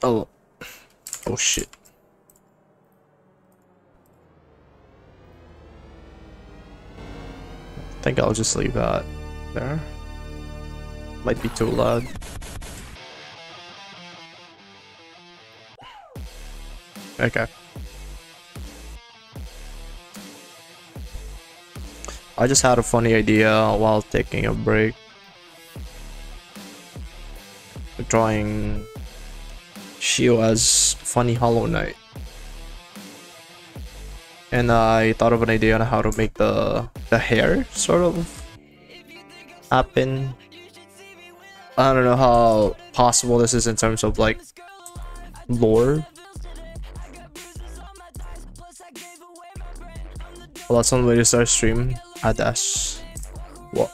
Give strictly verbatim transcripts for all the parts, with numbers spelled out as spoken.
Oh. Oh shit. I think I'll just leave that there. Might be too loud. Okay. I just had a funny idea while taking a break. Drawing Shio as funny Hollow Knight. And I thought of an idea on how to make the the hair sort of happen. I don't know how possible this is in terms of like lore. Well, that's one way to start a stream. Adash. What?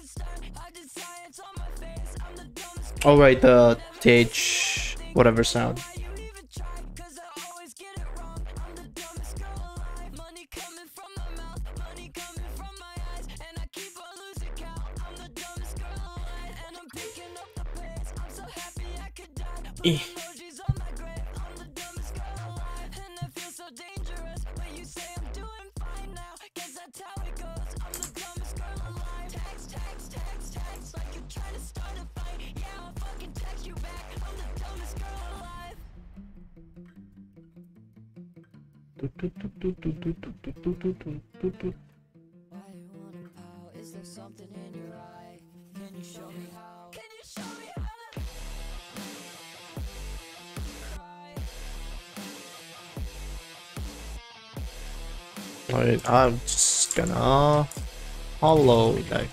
Oh right, the T H whatever sound. Eh. Alright, I'm just gonna Hollow Knight.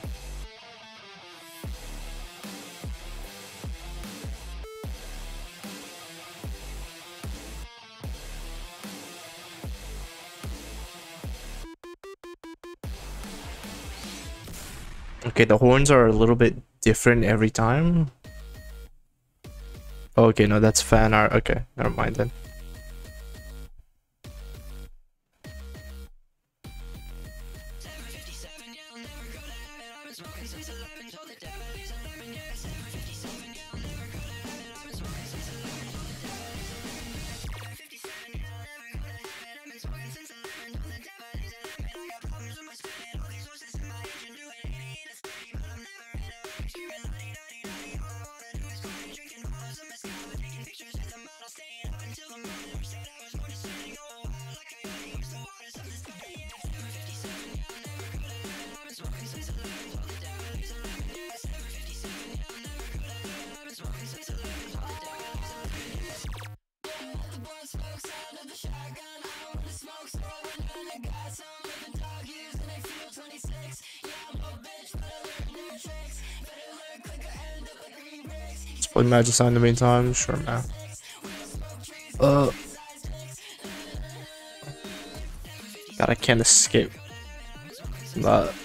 Okay, the horns are a little bit different every time. Okay, no, that's fan art. Okay, never mind then. Play Magic Sign in the meantime, sure man. Uh God, I can't escape that.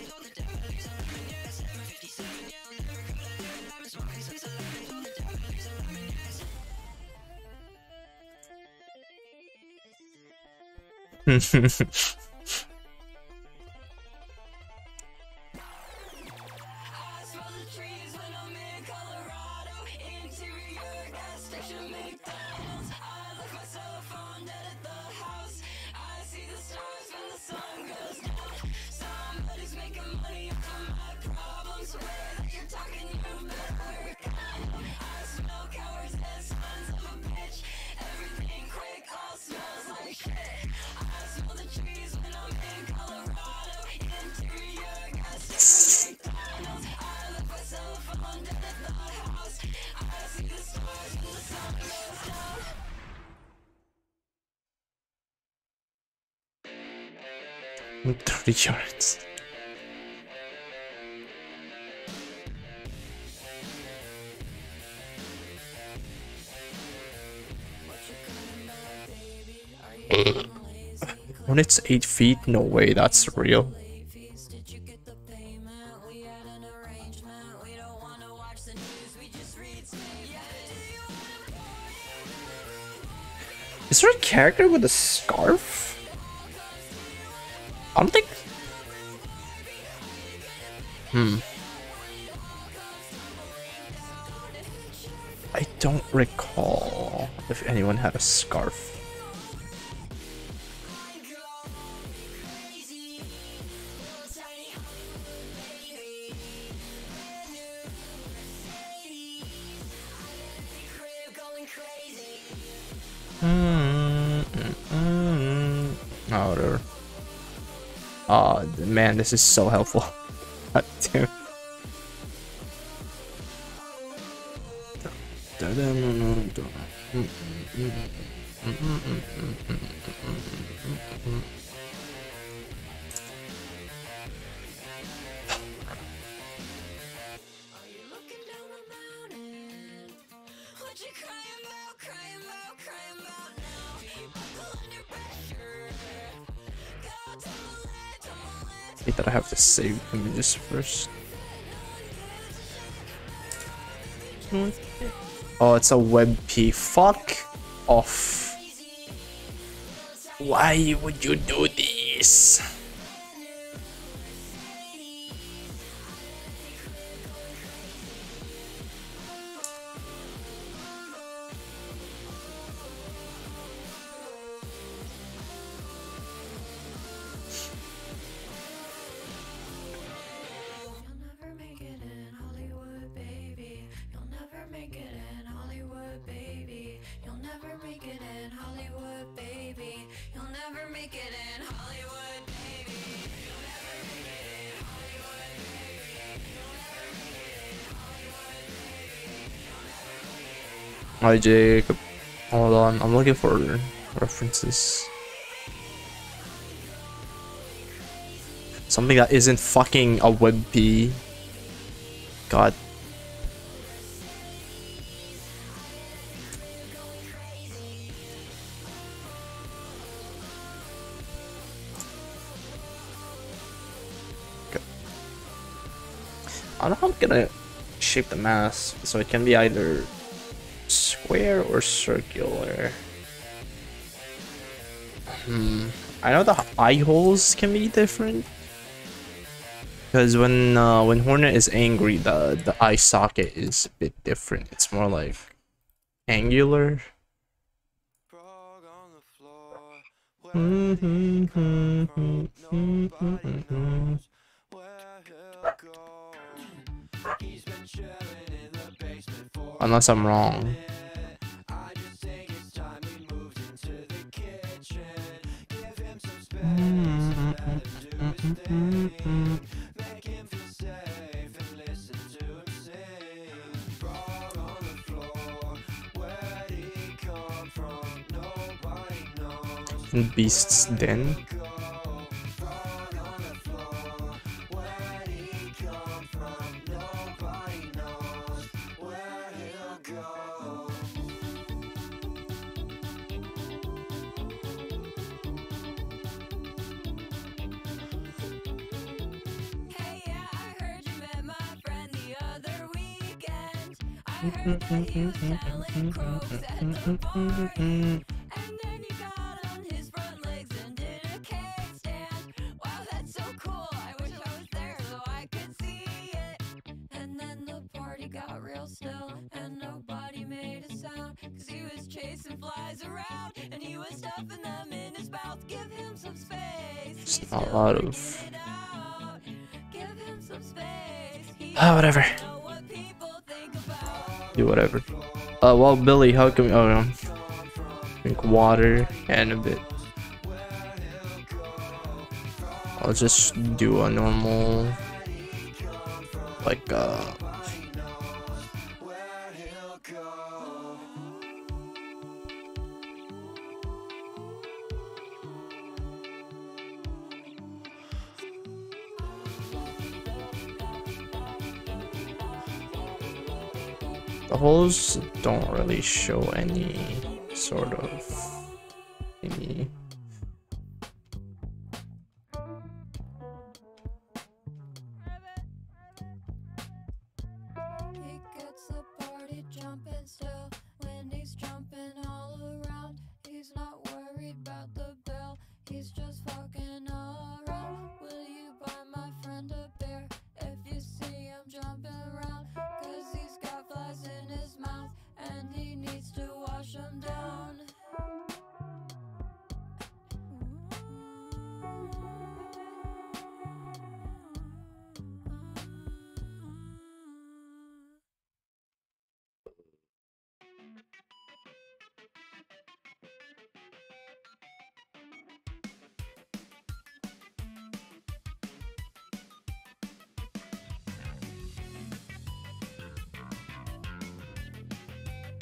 thirty yards. When it's eight feet, no way, that's real. Is there a character with a scarf? I don't think. Hmm. I don't recall if anyone had a scarf. Mm, mm, mm. Oh, whatever. Oh, man, this is so helpful. God damn. I hate that I have to save images first. Oh, it's a WebP. Fuck off. Why would you do this? Hi Jacob. Hold on, I'm looking for references. Something that isn't fucking a WebP. God. Okay. I don't know how I'm gonna shape the mask, so it can be either square or circular. Hmm. I know the eye holes can be different because when uh, when Hornet is angry, the the eye socket is a bit different. It's more like angular. Unless I'm wrong. Beast's Den. Just not a lot of ah, whatever. Do whatever. Uh, well, Billy, how come? Oh no. Drink water and a bit. I'll just do a normal, like uh. The holes don't really show any sort of any.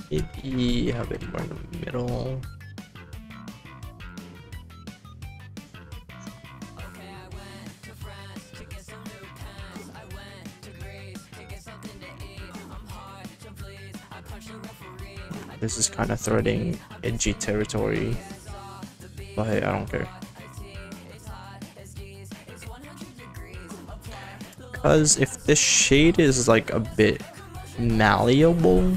Maybe have it more in the middle. This is kind of threading edgy territory, but hey, I don't care. Because if this shade is like a bit malleable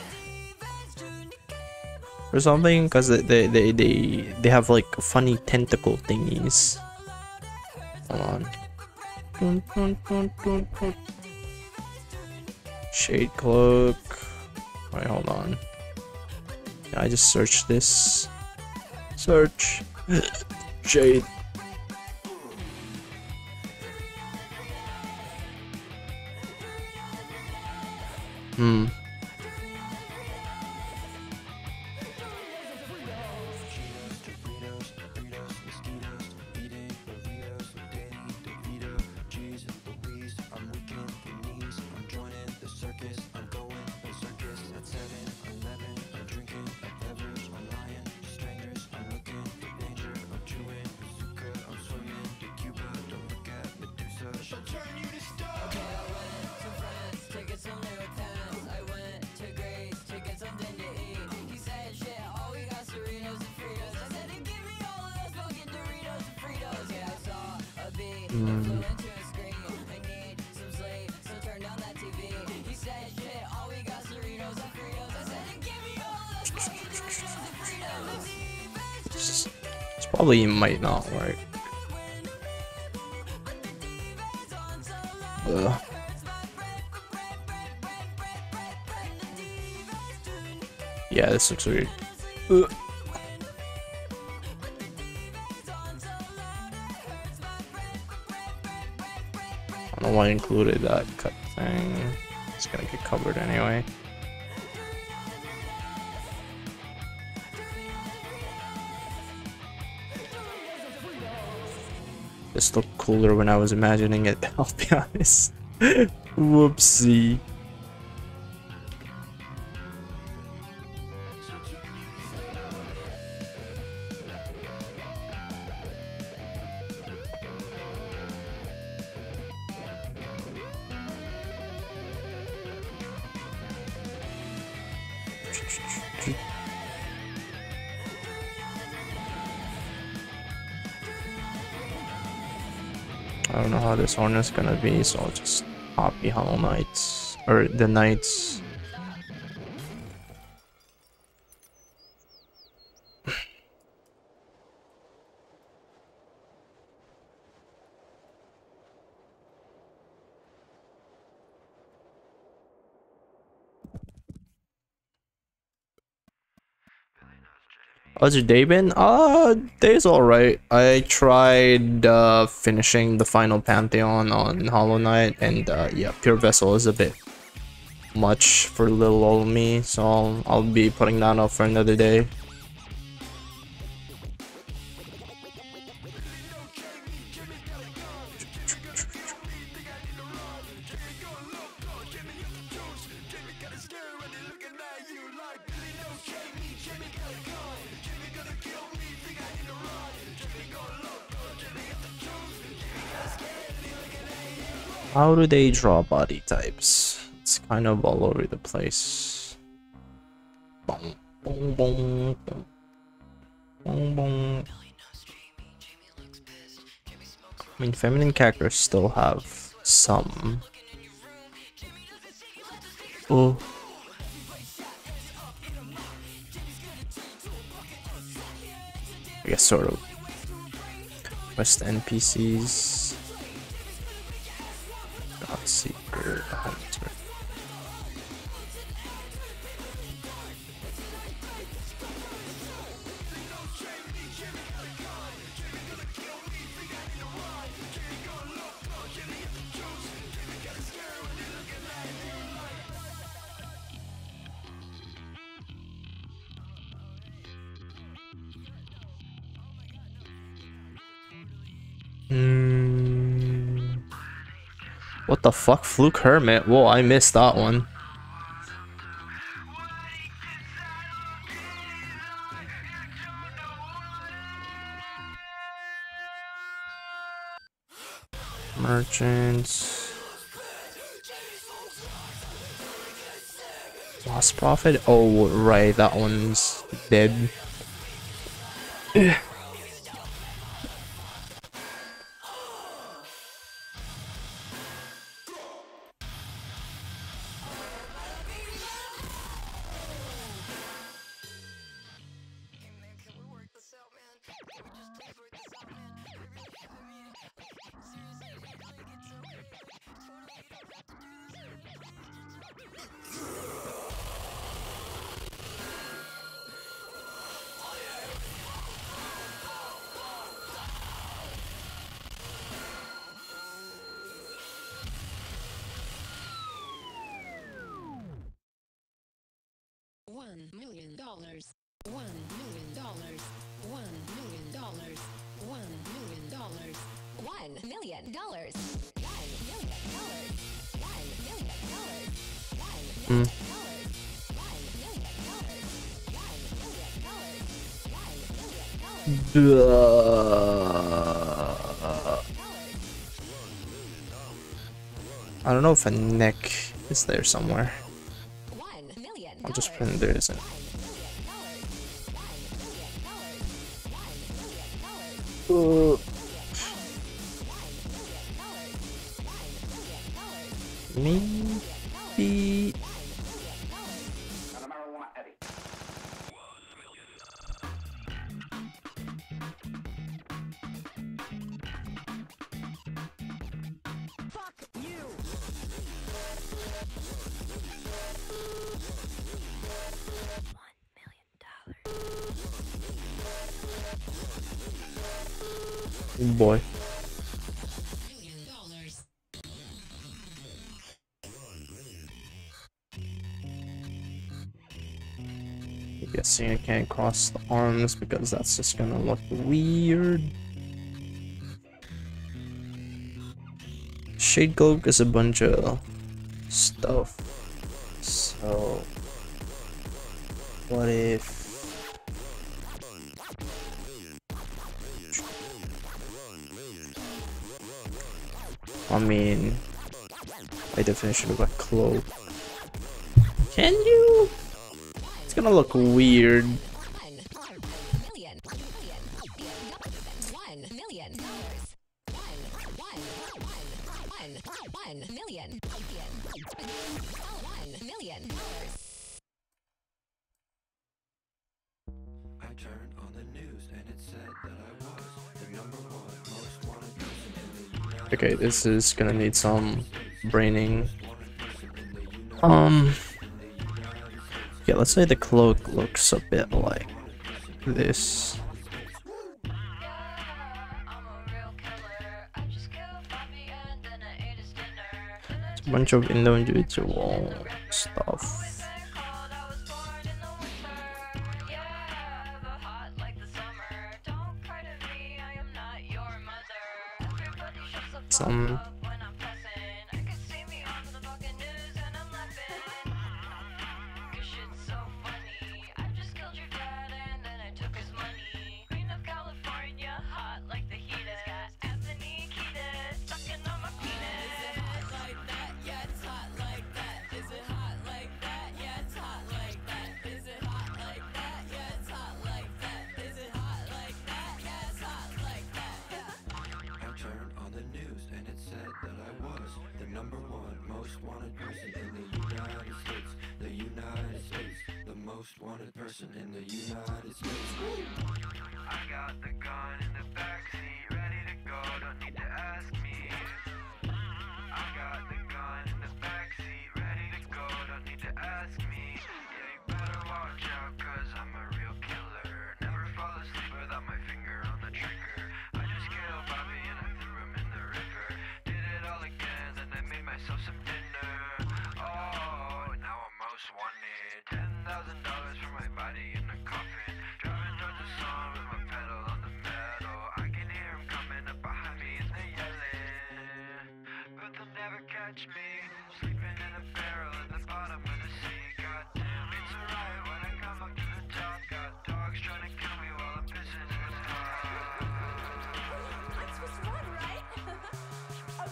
or something, because they, they they they have like funny tentacle thingies. Hold on. Shade cloak. Wait, hold on. I just searched this. Search. Shade. Hmm. Mm. This probably might not work. Ugh. Yeah, this looks weird. Ugh. I don't know why I included that cut thing. It's gonna get covered anyway. This looked cooler when I was imagining it, I'll be honest. Whoopsie. I don't know how this horn is gonna be, so I'll just copy Hollow Knights or the Knights. How's your day been? Uh, day's alright. I tried uh, finishing the final Pantheon on Hollow Knight, and uh, yeah, Pure Vessel is a bit much for little old me, so I'll, I'll be putting that up for another day. How do they draw body types? It's kind of all over the place. Boom, boom, boom, boom, boom, boom. I mean, feminine characters still have some. Oh. I guess sort of. West N P Cs. Seeker Hunter. Mm. What the fuck? Fluke Hermit? Whoa, I missed that one. Merchants. Lost Profit? Oh, right, that one's dead. One million dollars. One million dollars. One million dollars. One million dollars. One million dollars. One million dollars. One million dollars. One million dollars. One million dollars. One million Uh, I don't know if a neck is there somewhere. I'll just pretend there isn't. Uh, maybe. Fuck you! Boy. I'm guessing I can't cross the arms because that's just gonna look weird. Shade Cloak is a bunch of stuff. So what if I mean, by definition of a cloak. Can you? It's gonna look weird. I turned on the news and it said that I was the number one most wanted person in the United Okay, this is gonna need some braining. Um, yeah, let's say the cloak looks a bit like this. It's a bunch of individual stuff. Some number one most wanted person in the United States. The United States, the most wanted person in the United States. I got the gun in the backseat, ready to go, don't need to ask me. I got the gun in the backseat, ready to go, don't need to ask me. Yeah, you better watch out, cause I'm a real killer. Never fall asleep without my finger on the trigger. I just killed Bobby and I threw him in the river. Did it all again, then I made myself some dinner. Oh, now I'm most wanted. Ten thousand dollars for my body in a coffin. Driving towards the sun with my pedal on the metal. I can hear them coming up behind me and they yelling, but they'll never catch me. Sleeping in a barrel at the bottom of the sea. Goddamn, it's alright when I come up to the top. Got dogs trying to kill me while I'm pissing in the top. Let's just run, right?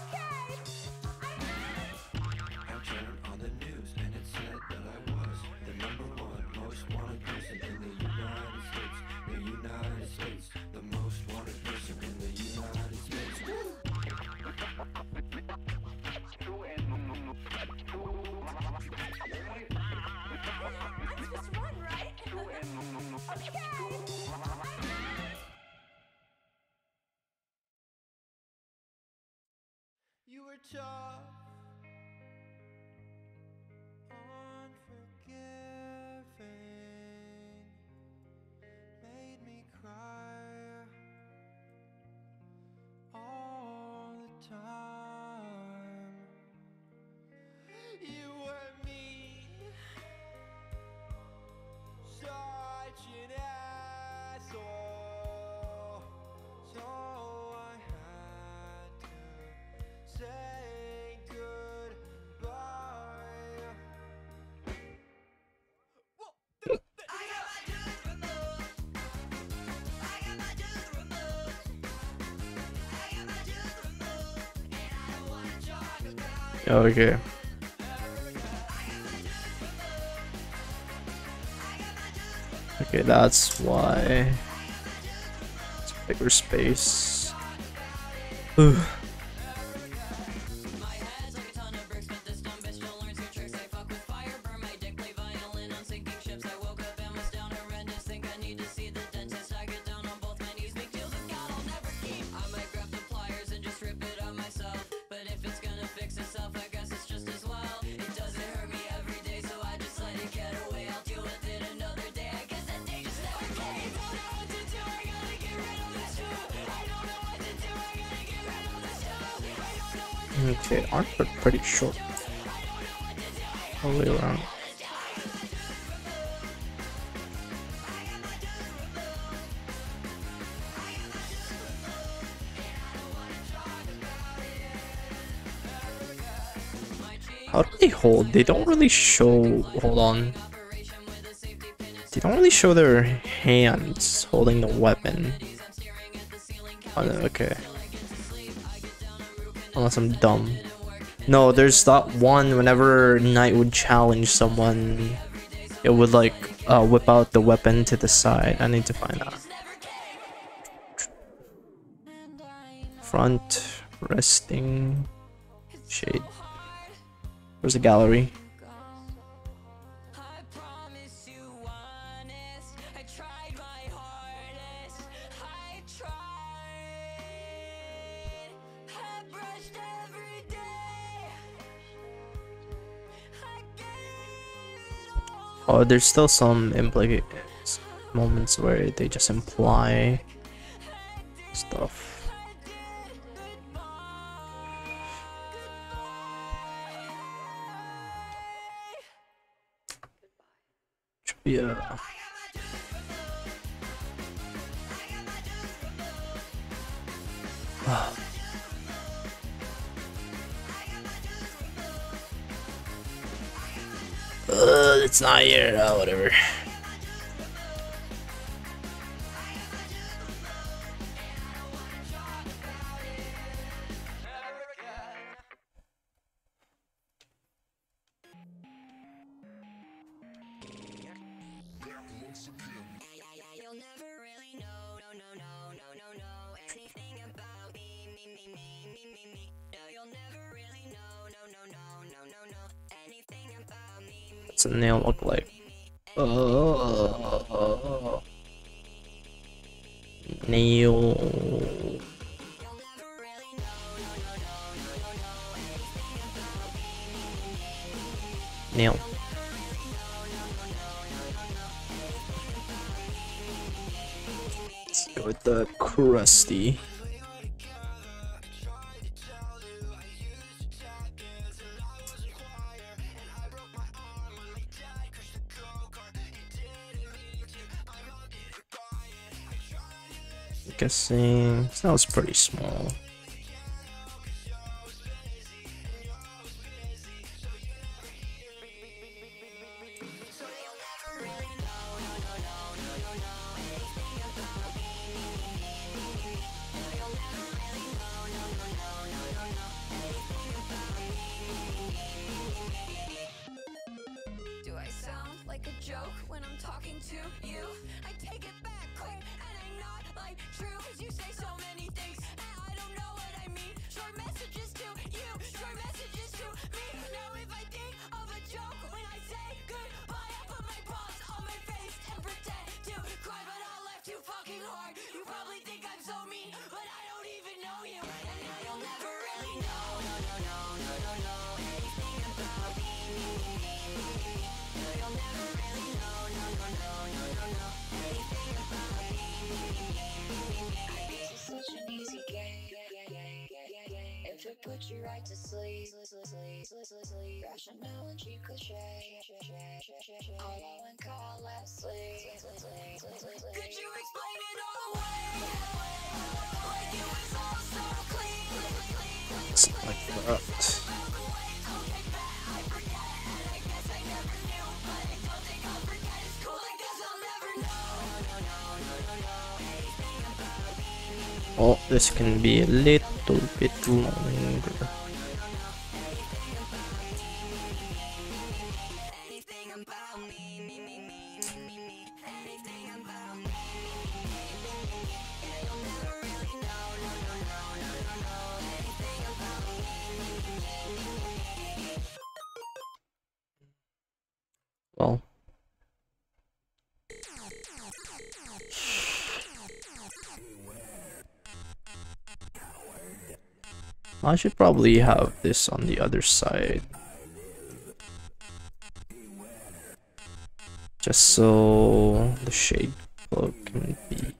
You were tough, unforgiving, made me cry all the time. You were mean, such an asshole, so I had to say goodbye. Whoa. I got my tooth removed. I got my tooth removed. I got my tooth removed, and I don't wanna talk about it. Okay. Okay, that's why. It's a bigger space. Ugh. My head's like a ton of bricks, but this dumb bitch don't learn two tricks. I fuck with fire, burn my dick, play violin on sinking ships. I woke up and was down horrendous. Think I need to see the dentist. I get down on both my knees, make deals with God I'll never keep. I might grab the pliers and just rip it up myself. But if it's gonna fix itself, I guess it's just as well. It doesn't hurt me every day, so I just let it get away. I'll deal with it another day. I guess that day just never came. Don't know what to do, I gotta get rid of this too. I don't know what to do, I gotta get rid of this too. I don't know what to do. Okay, arms are pretty short. All the way around. How do they hold? They don't really show. Hold on. They don't really show their hands holding the weapon. Oh, no, okay. Unless I'm dumb. No, there's that one whenever Knight would challenge someone, it would like uh, whip out the weapon to the side. I need to find that. Front, resting, shade. Where's the gallery? I promise you honest. I tried my hardest. I tried. I brushed every day. I gave it all. Oh, there's still some implicate moments where they just imply stuff. Should be a. Uh, it's not here. Oh, whatever. You'll never really know, no, no, no, no, no, no, anything about me, me, me, me, me, me, me. No, you'll never really know, no, no, no, no, no, no, anything about me, me. What's a nail look like? Oh, nail. Nail. Let's go with the crusty. Guessing that was pretty small. Do I sound like a joke when I'm talking to you? I take it back quick and I'm not like true, 'cause you say so many things and I don't know put you right to sleep. Rationale and cheap cliche. Hollow and call Leslie. Could you explain it all away? Like it was all so clean. It's like that. I forget it. I guess I never knew, but I don't think I'll forget. It's cool, I guess I'll never know. Oh, this can be a little bit longer. Anything about me, me, me, me, me, me, me. Anything about me, me, me, me, me, me, me. Yeah, you'll never really know, no, no, no, no, no, no. Anything about me, me, me, me, me, me, me. Well, I should probably have this on the other side. Just so the shade cloak can be.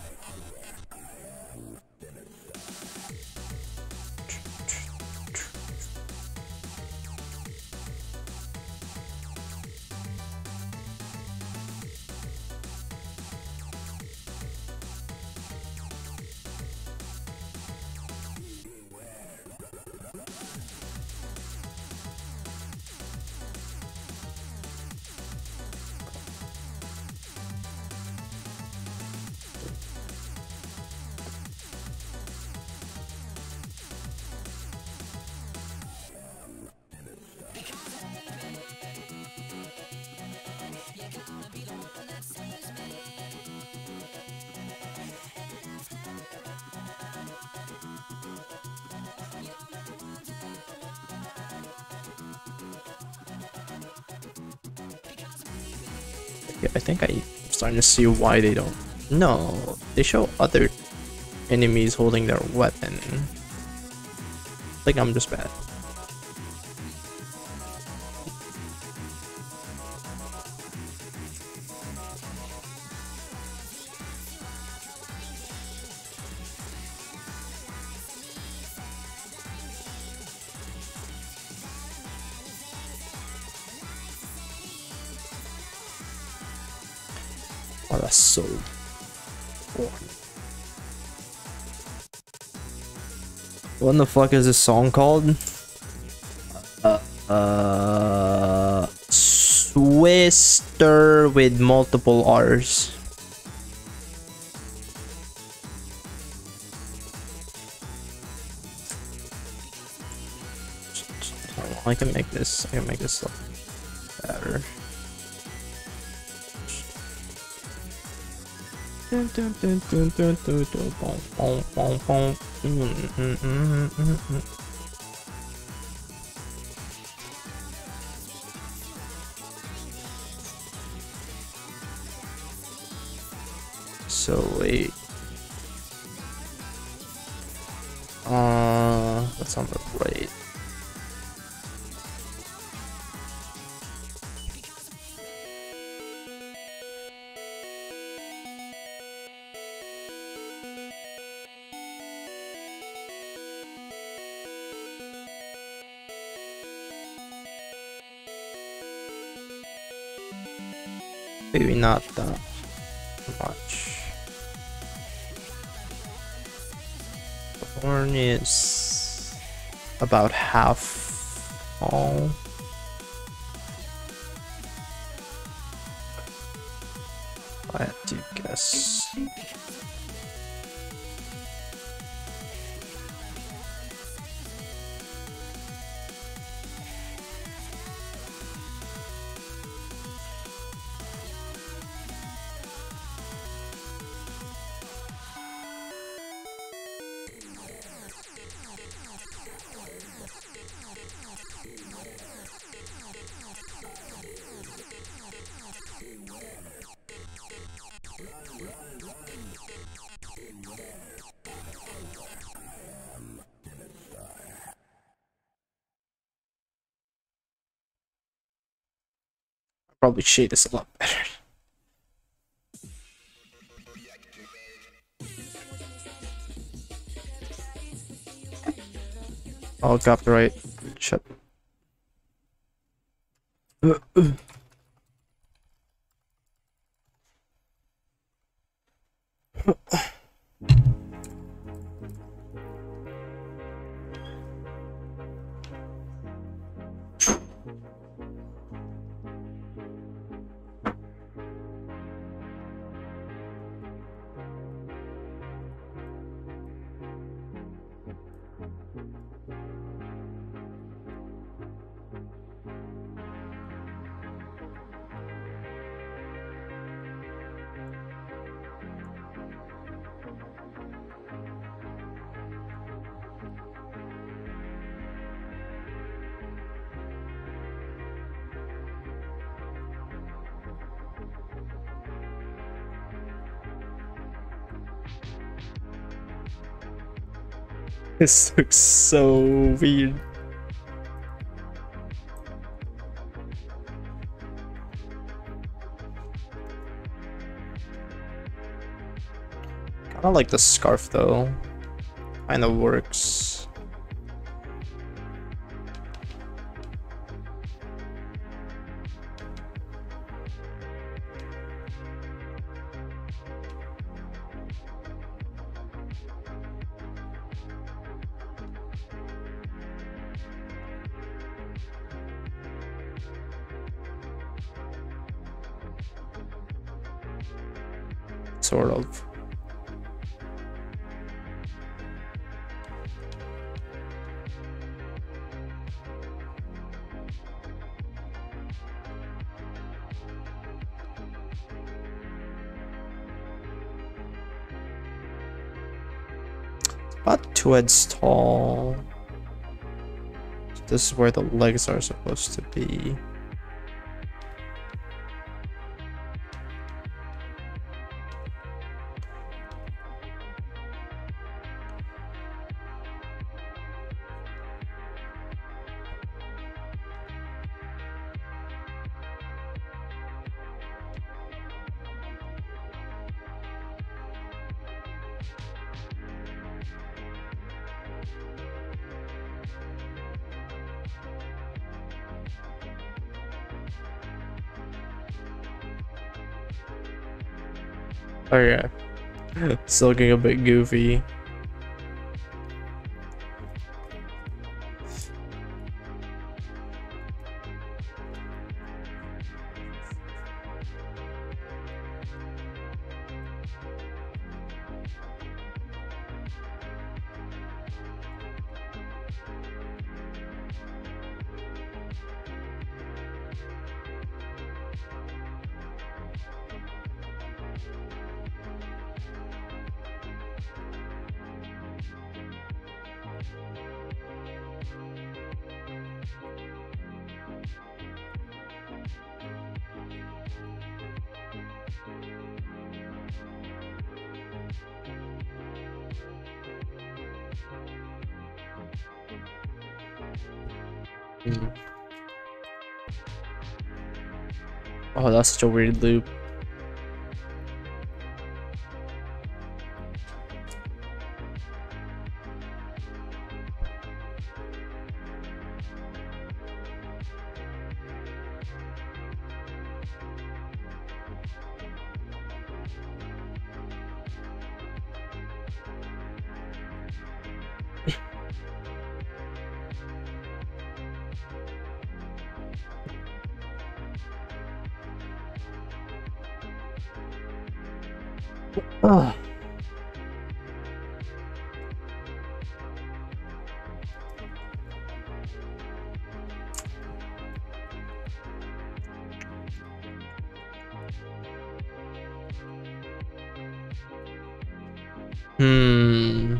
Yeah, I think I'm starting to see why they don't. No, they show other enemies holding their weapon. I think I'm just bad. Oh, that's so boring. What the fuck is this song called? Uh, uh, Swister with multiple R's. I can make this. I can make this look better. Dun, dun, dun, dun, dun, dun, dun, bom, bom, bom, bom. Mm, mm, mm, mm, mm. So wait. Uh, that's on the right. Maybe not that much. The horn is about half all. I had to guess. Probably shade this a lot better. Oh, copyright. Shut. This looks so weird. Kinda like the scarf though. Kinda works. Sort of. About two heads tall. This is where the legs are supposed to be. Oh yeah, still looking a bit goofy. Mm. Oh, that's such a weird loop. Ah. Hmm.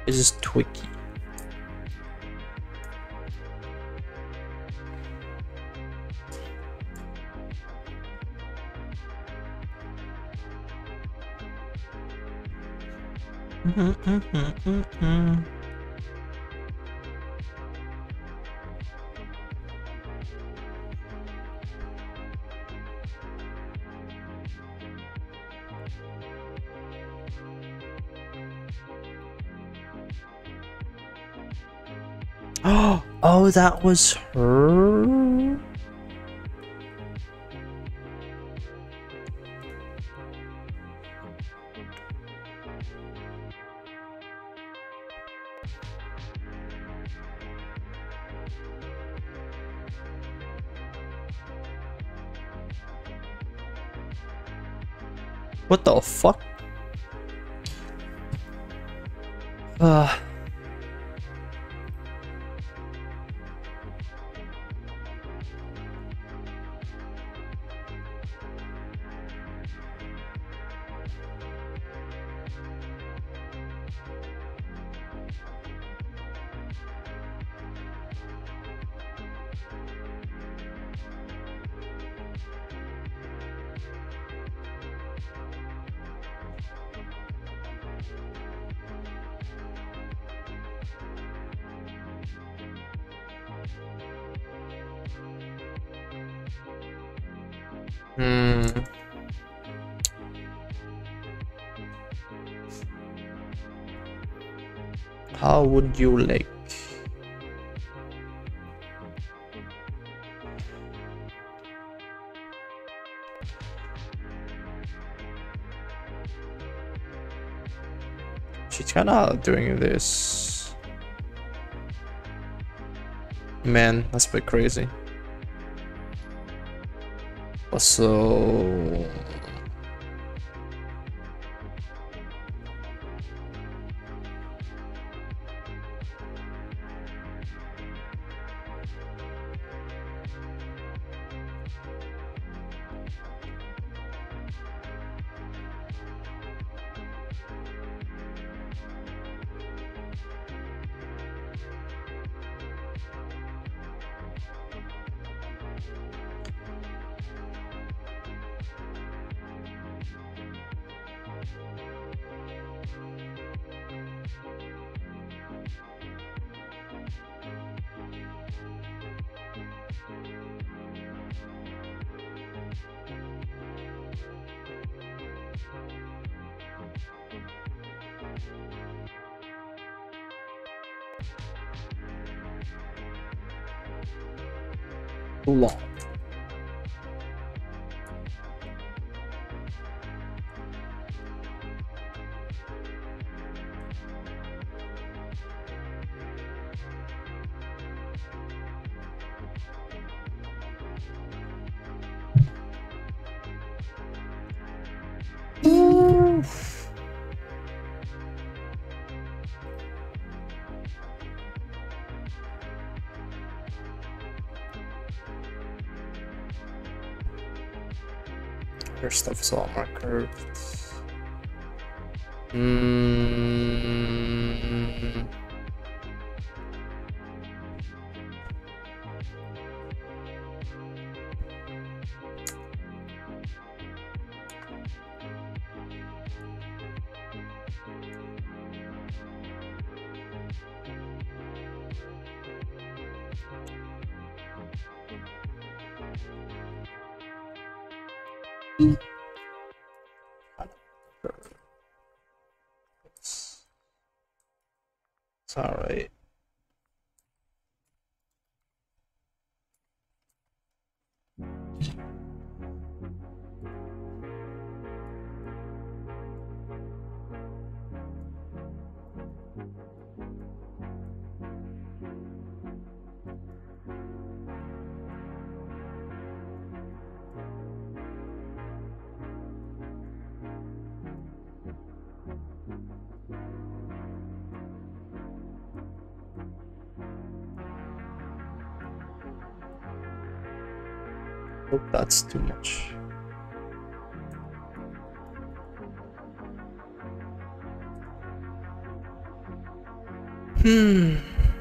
It's just Twiki. Oh, that was her? What the fuck? Uh Hmm. How would you like? She's kinda doing this. Man, that's a bit crazy. So too long. Her stuff is a lot more curved. Mm. It's all right. Hope that's too much. Hmm.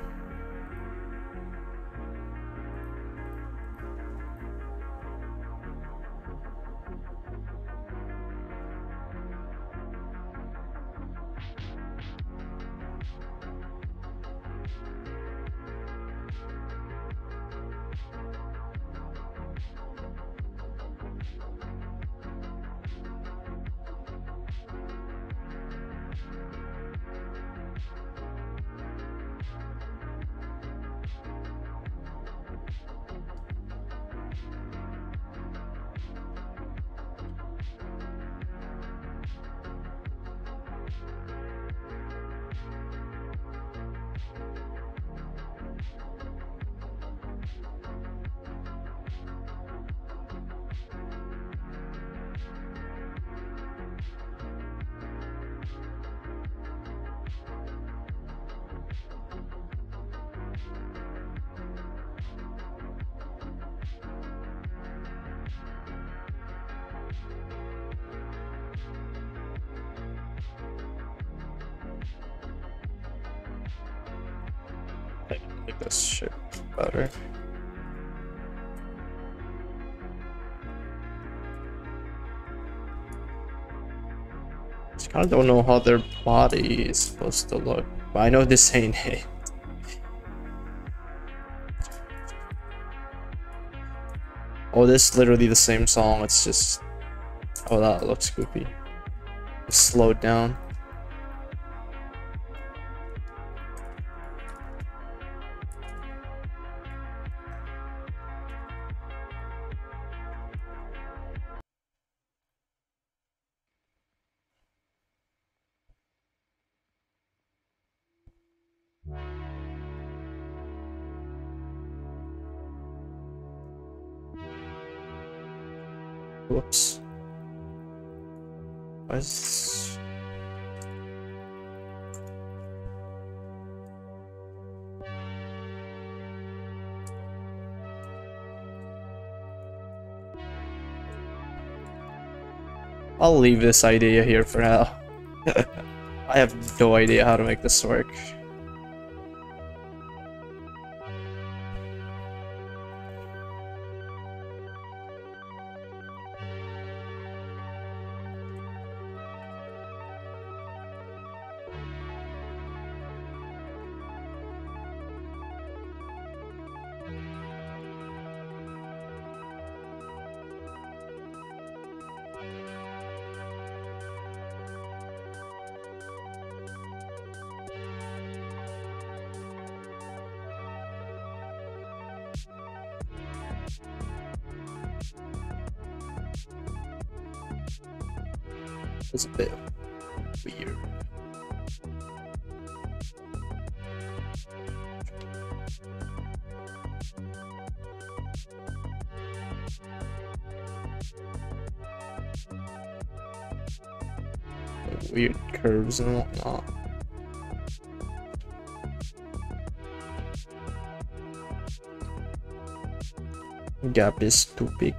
I can make this shit better. Just kind of don't know how their body is supposed to look, but I know this ain't it. Oh, this is literally the same song. It's just, oh, that looks goofy. It's slowed down. Whoops. Why is... I'll leave this idea here for now. I have no idea how to make this work. It's a bit weird. Like weird curves and whatnot. Gap is too big.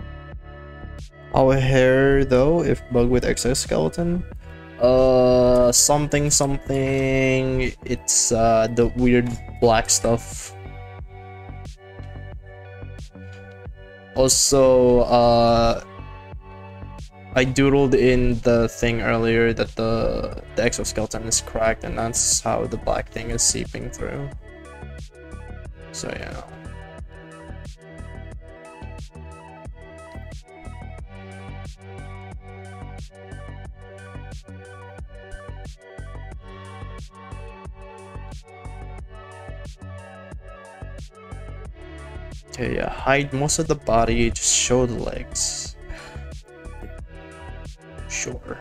Our hair though, if bug with exoskeleton, uh, uh something something. It's uh the weird black stuff. Also, uh I doodled in the thing earlier that the the exoskeleton is cracked, and that's how the black thing is seeping through. So yeah. Okay, yeah, hide most of the body, just show the legs. Sure.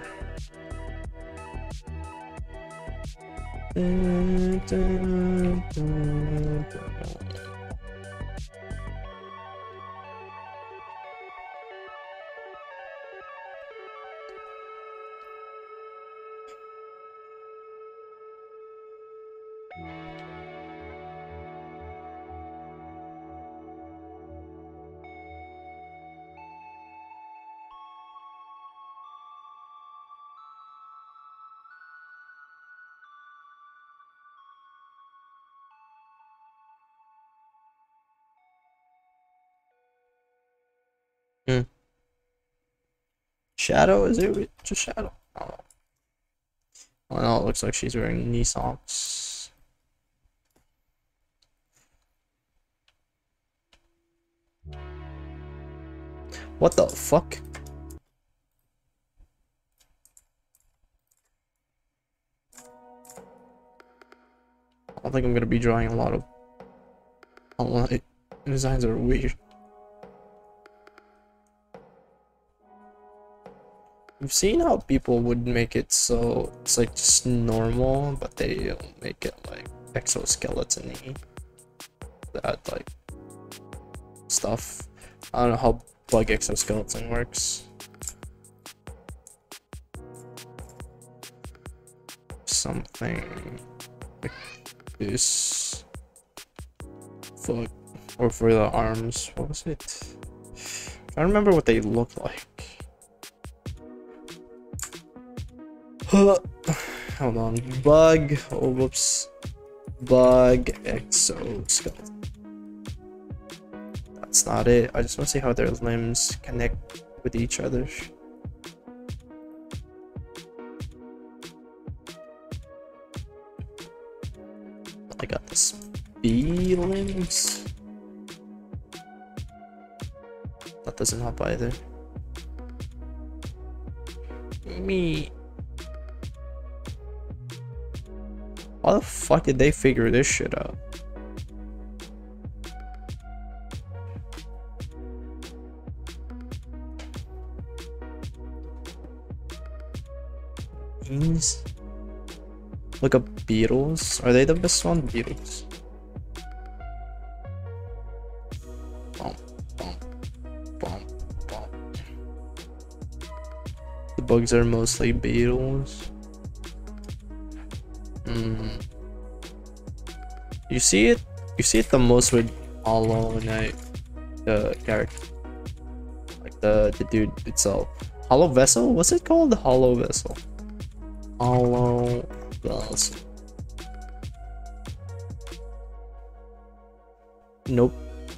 Dun, dun, dun, dun. Hmm. Shadow? Is it just Shadow? Oh. Well, no, it looks like she's wearing knee socks. What the fuck? I don't think I'm gonna be drawing a lot of. A lot of designs are weird. You've seen how people would make it so it's like just normal, but they make it like exoskeleton-y. That like stuff. I don't know how bug exoskeleton works. Something like this. Fuck. Or for the arms. What was it? I don't remember what they look like. Hold on. Bug. Oh, whoops. Bug exoskeleton. That's not it. I just want to see how their limbs connect with each other. I got this bee limbs. That doesn't help either. Me. How the fuck did they figure this shit out? Beans? Look up beetles. Are they the best one? Beetles. Bump, bump, bump, bump. The bugs are mostly beetles. Hmm. You see it? You see it the most with Hollow Knight, the character, like the the dude itself. Hollow Vessel? What's it called? The Hollow Vessel. Hollow Vessel. Nope.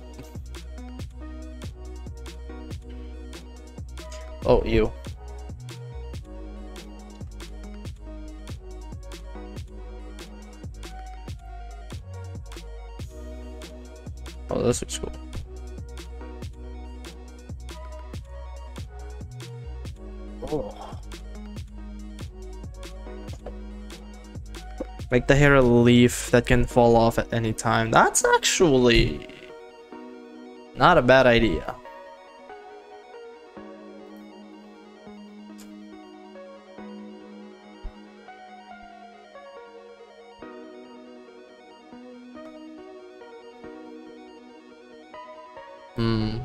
Oh, you. Oh, this looks cool. Oh. Make the hair a leaf that can fall off at any time. That's actually not a bad idea. Hmm.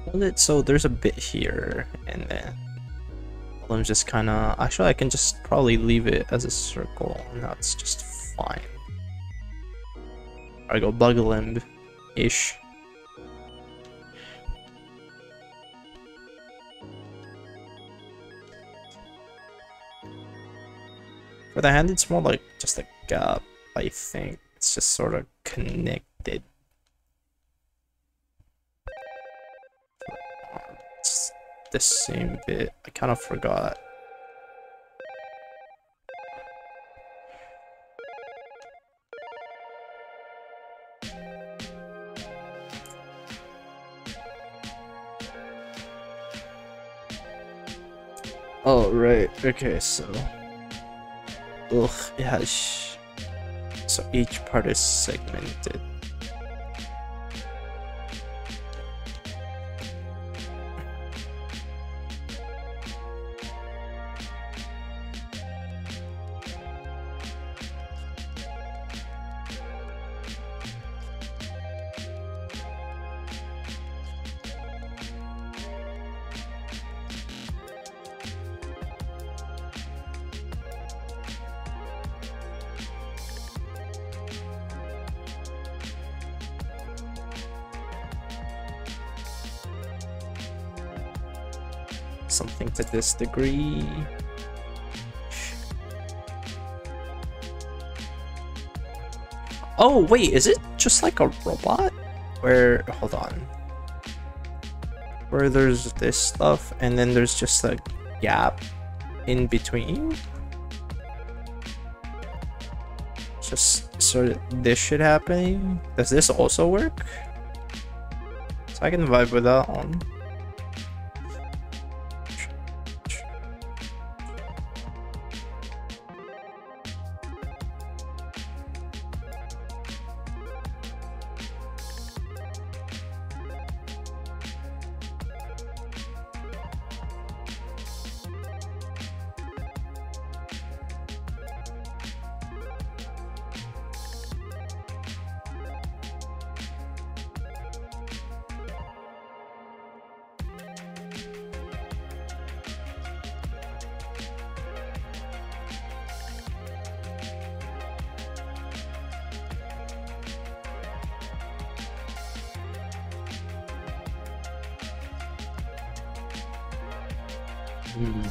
hold it so there's a bit here, and then I'm just kind of actually I can just probably leave it as a circle, and that's just fine. I go bug limb ish. For the hand, it's more like just a gap, I think. It's just sort of connected. It's the same bit. I kind of forgot. Oh, right. Okay, so... Ugh, it has... So each part is segmented. Something to this degree. Oh wait, is it just like a robot? Where, hold on. Where there's this stuff and then there's just a gap in between? Just sort of this shit happening? Does this also work? So I can vibe with that one. Hmm.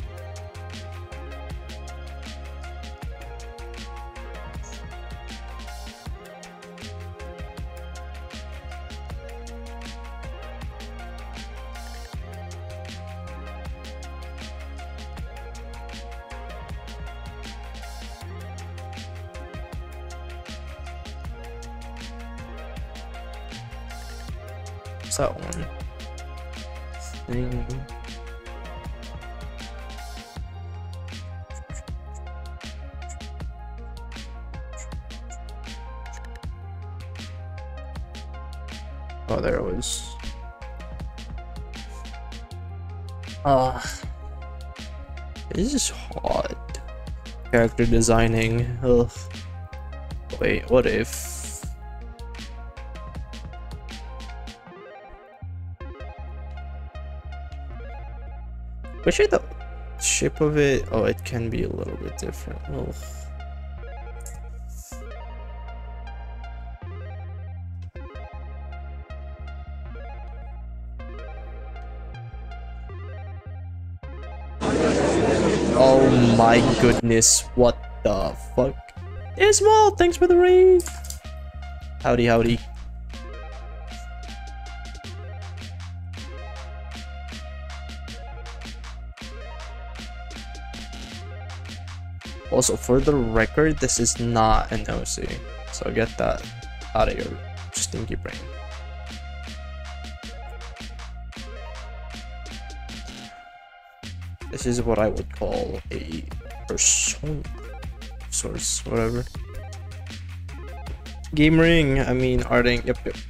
What's that one? Thing. Oh, there it was. Ah, uh, this is hard. Character designing. Ugh. Wait, what if? Which is the shape of it? Oh, it can be a little bit different. Ugh. Oh my goodness, what the fuck? Ismail, thanks for the raid! Howdy, howdy. Also, for the record, this is not an O C, so get that out of your stinky brain. This is what I would call a persona source, whatever. Game ring, I mean arting, yep, yep.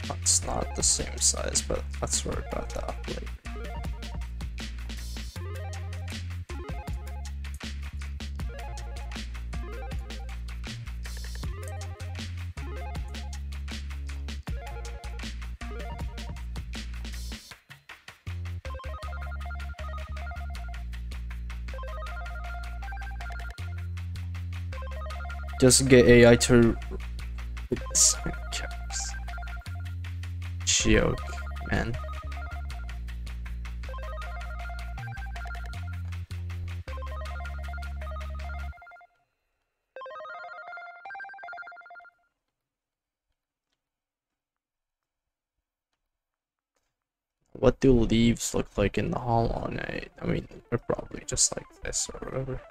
It's not the same size, but let's worry about that later. Just get A I to joke, man. What do leaves look like in the Hollow Knight? I mean, they're probably just like this or whatever.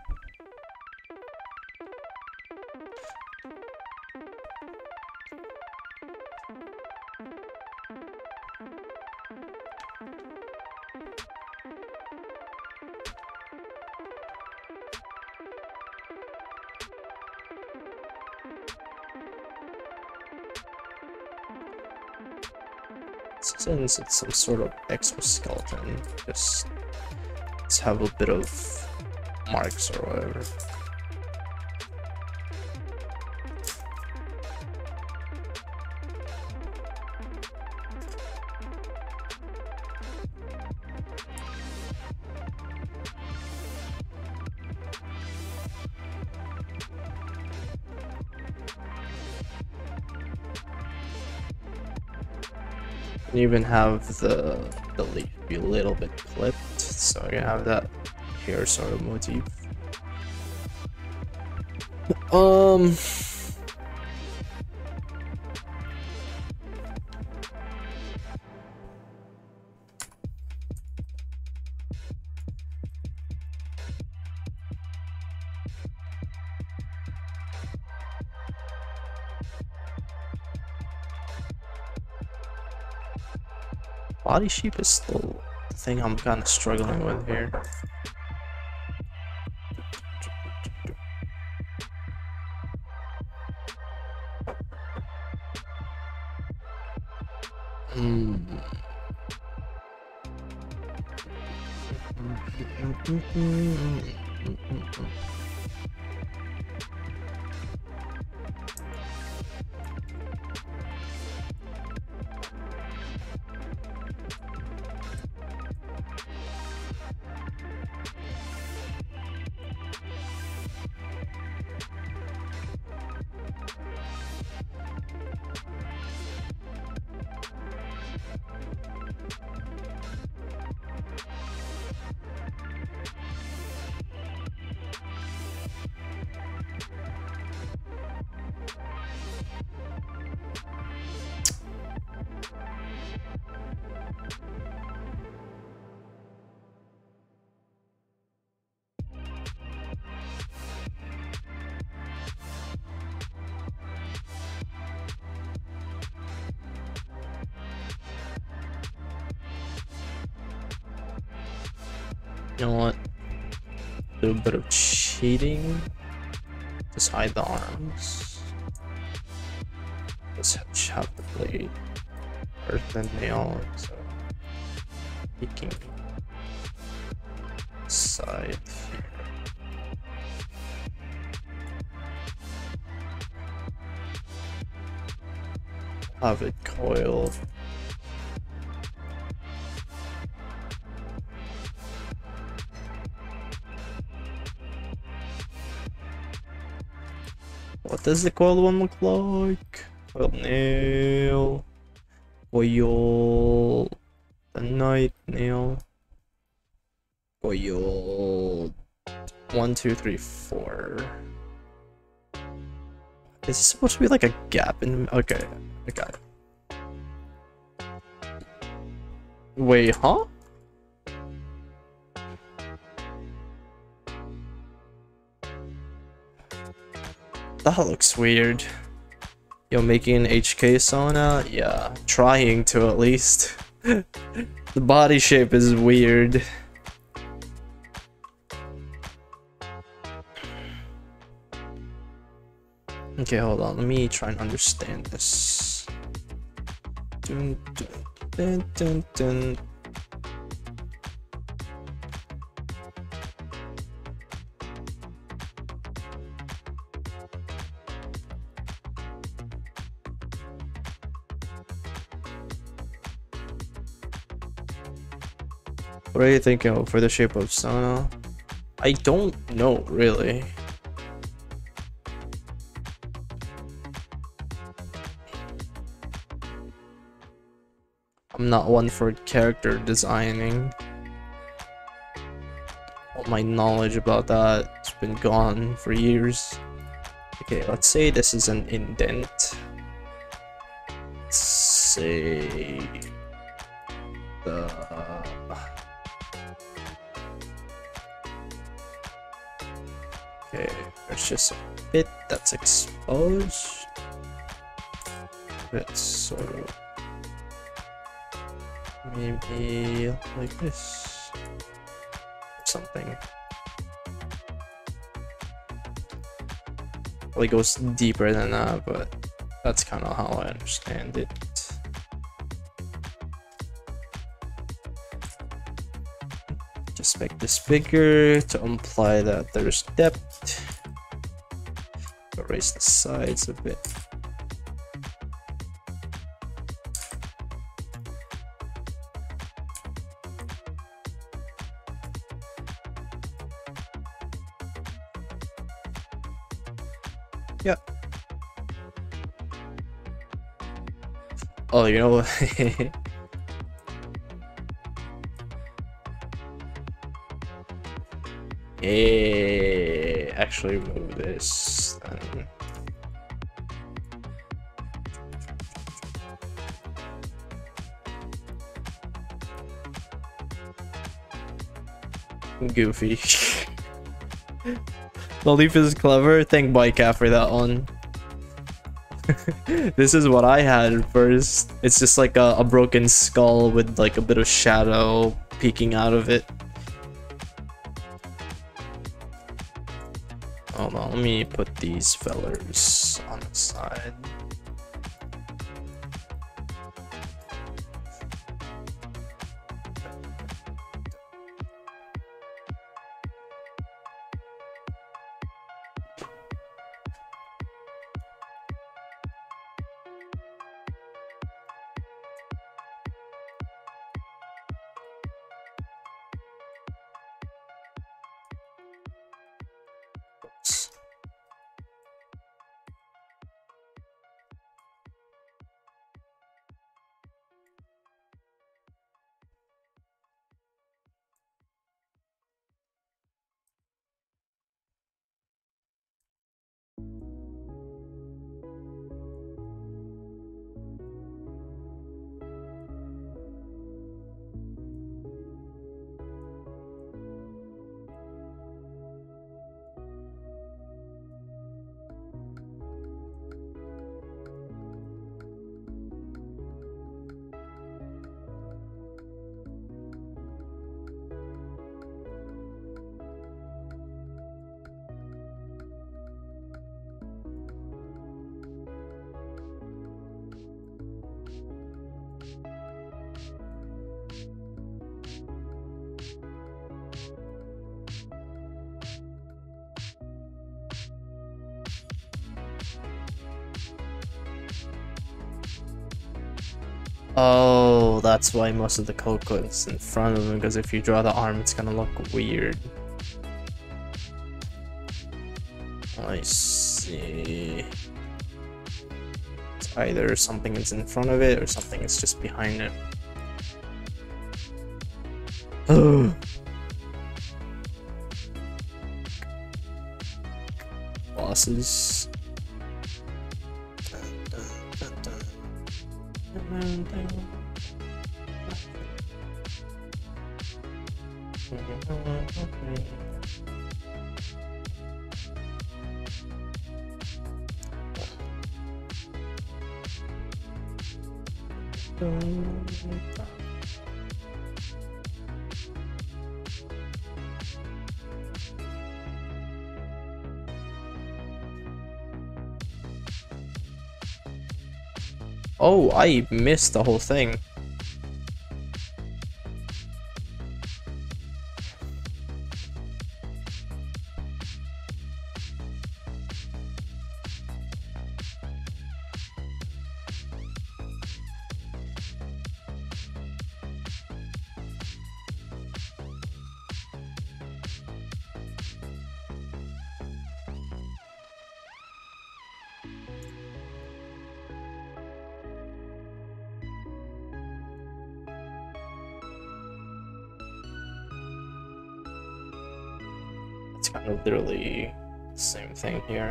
Since it's some sort of exoskeleton, just let's have a bit of marks or whatever. And even have the the leaf be a little bit clipped, so I can have that hair sort of motif. Um. Body shape is still the thing I'm kind of struggling with here. Hmm. You know what? Do a bit of cheating. Just hide the arms. Let's have the blade. Earth and nail. So peeking side here. Have it coiled. What does the coiled one look like? Coiled nail. Coil. The night nail. Coil. One, two, three, four. Is this supposed to be like a gap in? Okay, I got it. Wait, huh? That looks weird. Yo, making an H K sauna? Yeah, trying to at least. The body shape is weird. Okay, hold on. Let me try and understand this. dun, dun, dun, dun. What are you thinking of for the shape of Sana? I don't know, really. I'm not one for character designing. All my knowledge about that has been gone for years. Okay, let's say this is an indent. Let's say the okay, there's just a bit that's exposed. It's sort of maybe like this or something. Well, it goes deeper than that, but that's kind of how I understand it. Just make this bigger to imply that there's depth. Erase the sides a bit. Yeah. Oh, you know what? Eh, actually remove this then. Goofy. The leaf is clever. Thank Bycaf for that one. This is what I had at first. It's just like a, a broken skull with like a bit of shadow peeking out of it. Hold on, let me put these fellers on the side. Oh, that's why most of the cocoa is in front of him, because if you draw the arm, it's gonna look weird. I see. It's either something is in front of it or something is just behind it. Oh. Bosses. Oh, I missed the whole thing. It's kind of literally the same thing here.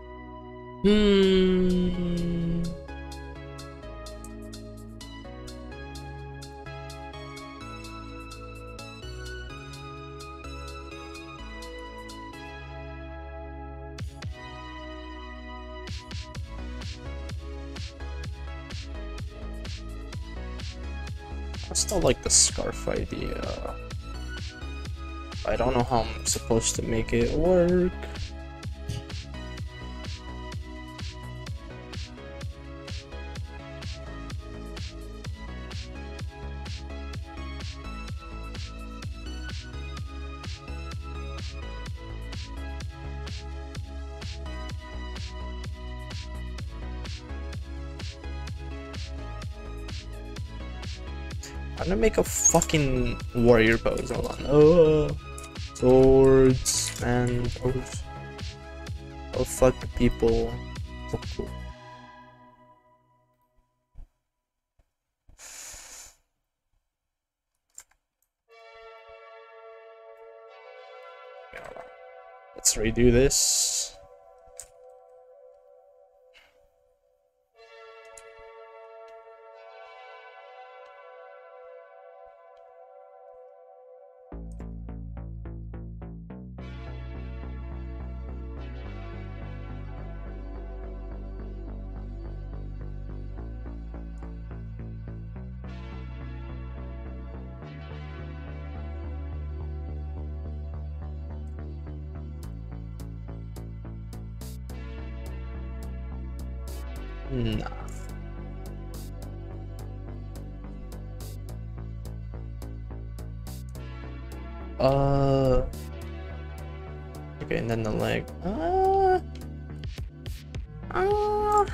Hmm. I still like the scarf idea. I don't know how I'm supposed to make it work. I'm gonna make a fucking warrior pose. Hold on. Oh, swords and pose. Oh fuck people. So cool. Let's redo this. Nah. Uh. Okay, and then the leg. Uh. Uh.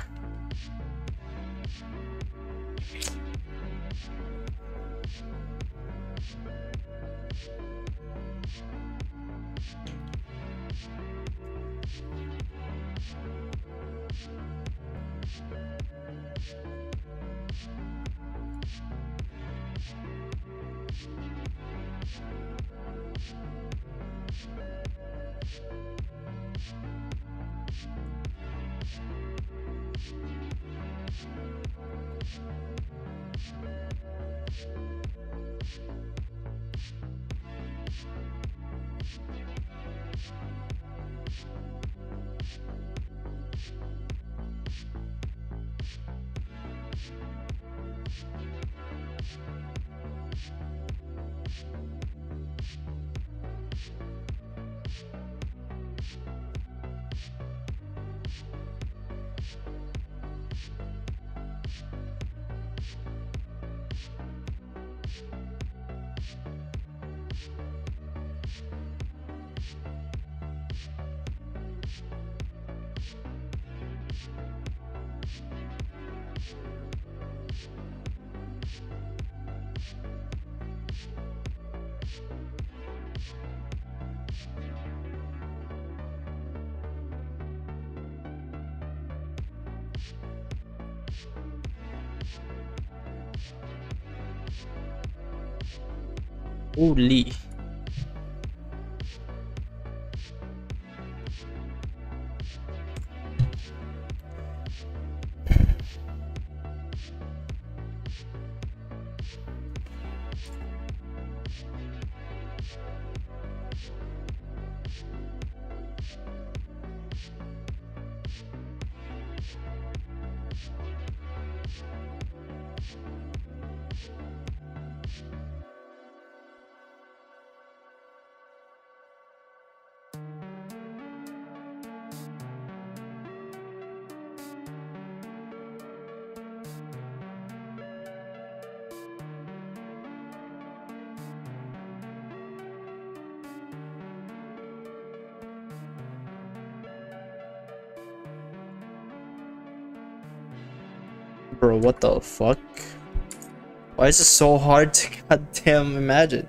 Holy. Bro, what the fuck? Why is it so hard to goddamn imagine?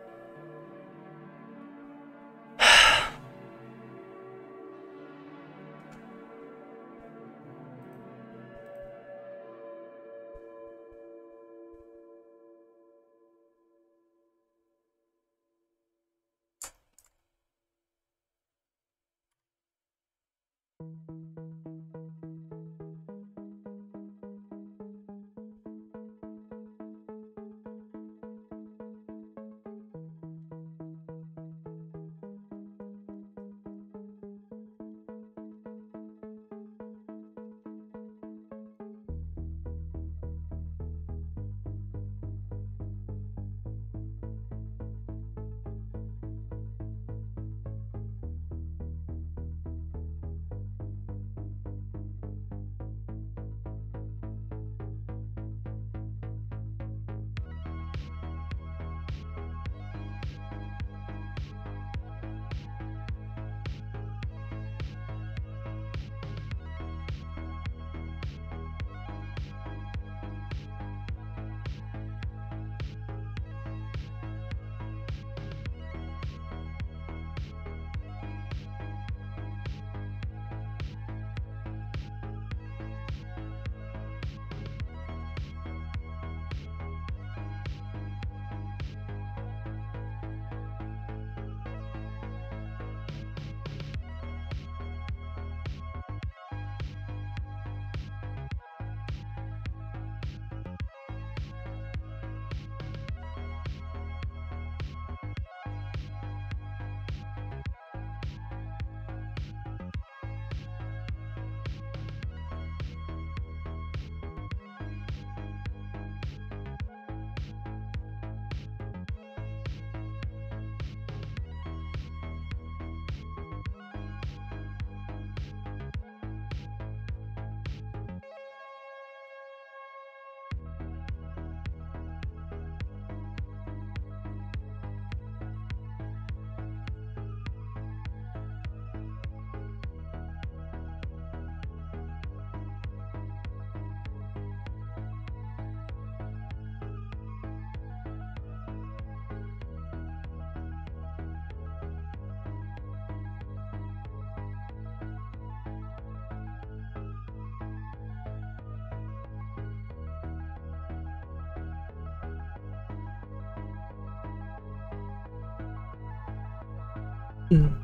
Mm.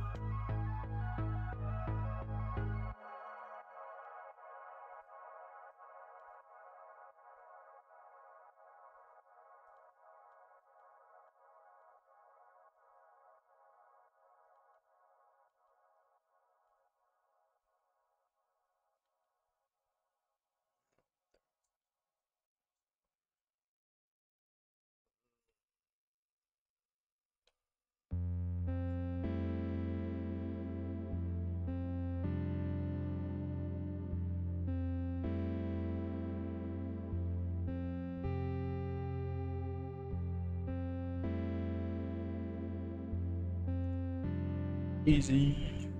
Easy.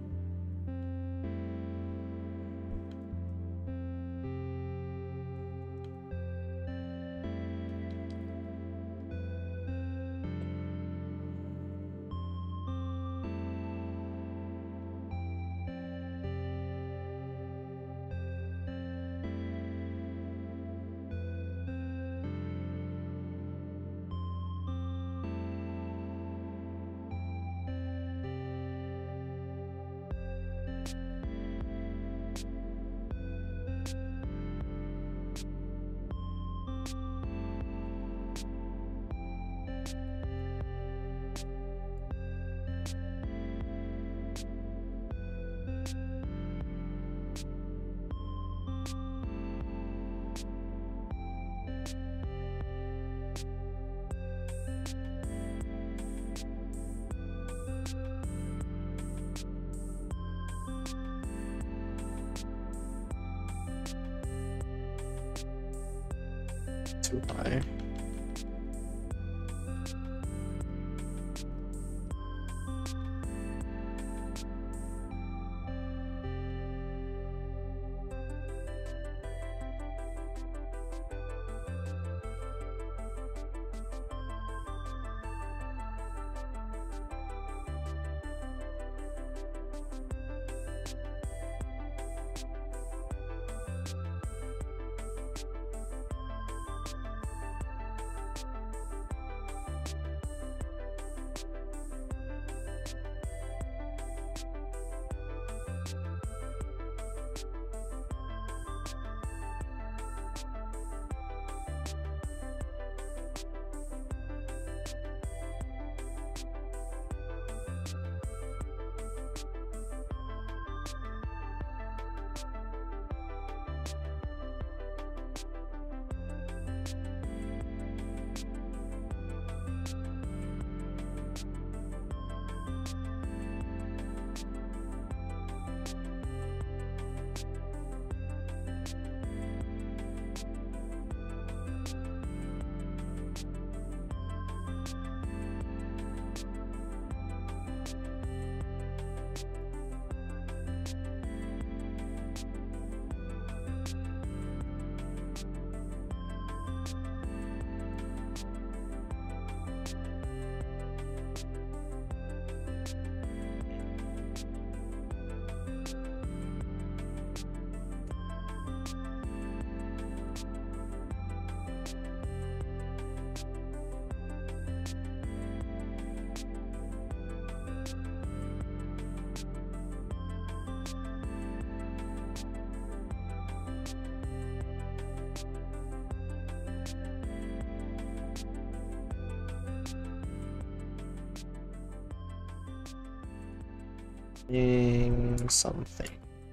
Too high. In something.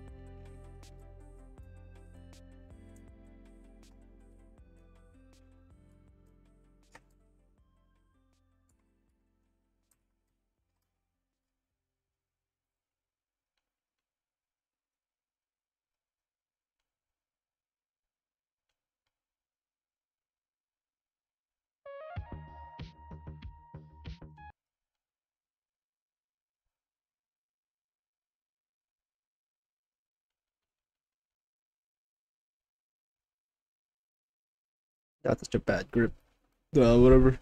Got such a bad grip. Uh, whatever.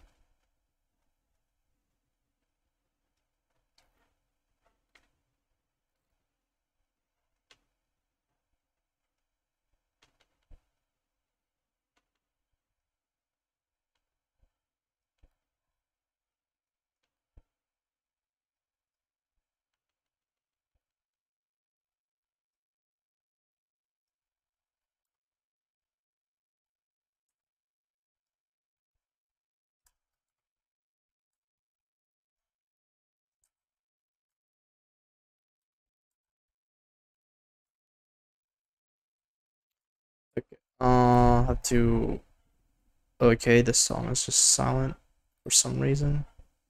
Okay. Uh, have to. Okay, the song is just silent for some reason.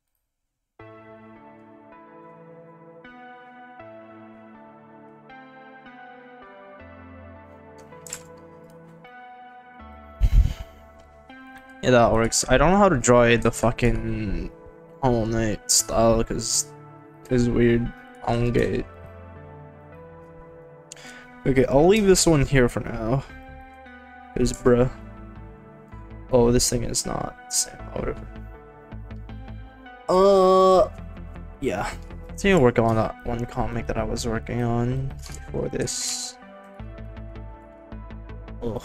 Yeah, that works. I don't know how to draw the fucking Hollow Knight style because it's weird. I don't get it. Okay, I'll leave this one here for now. Cause bruh. Oh, this thing is not the same. Oh, whatever. Uh, yeah. So you work on that one comic that I was working on before this. Ugh.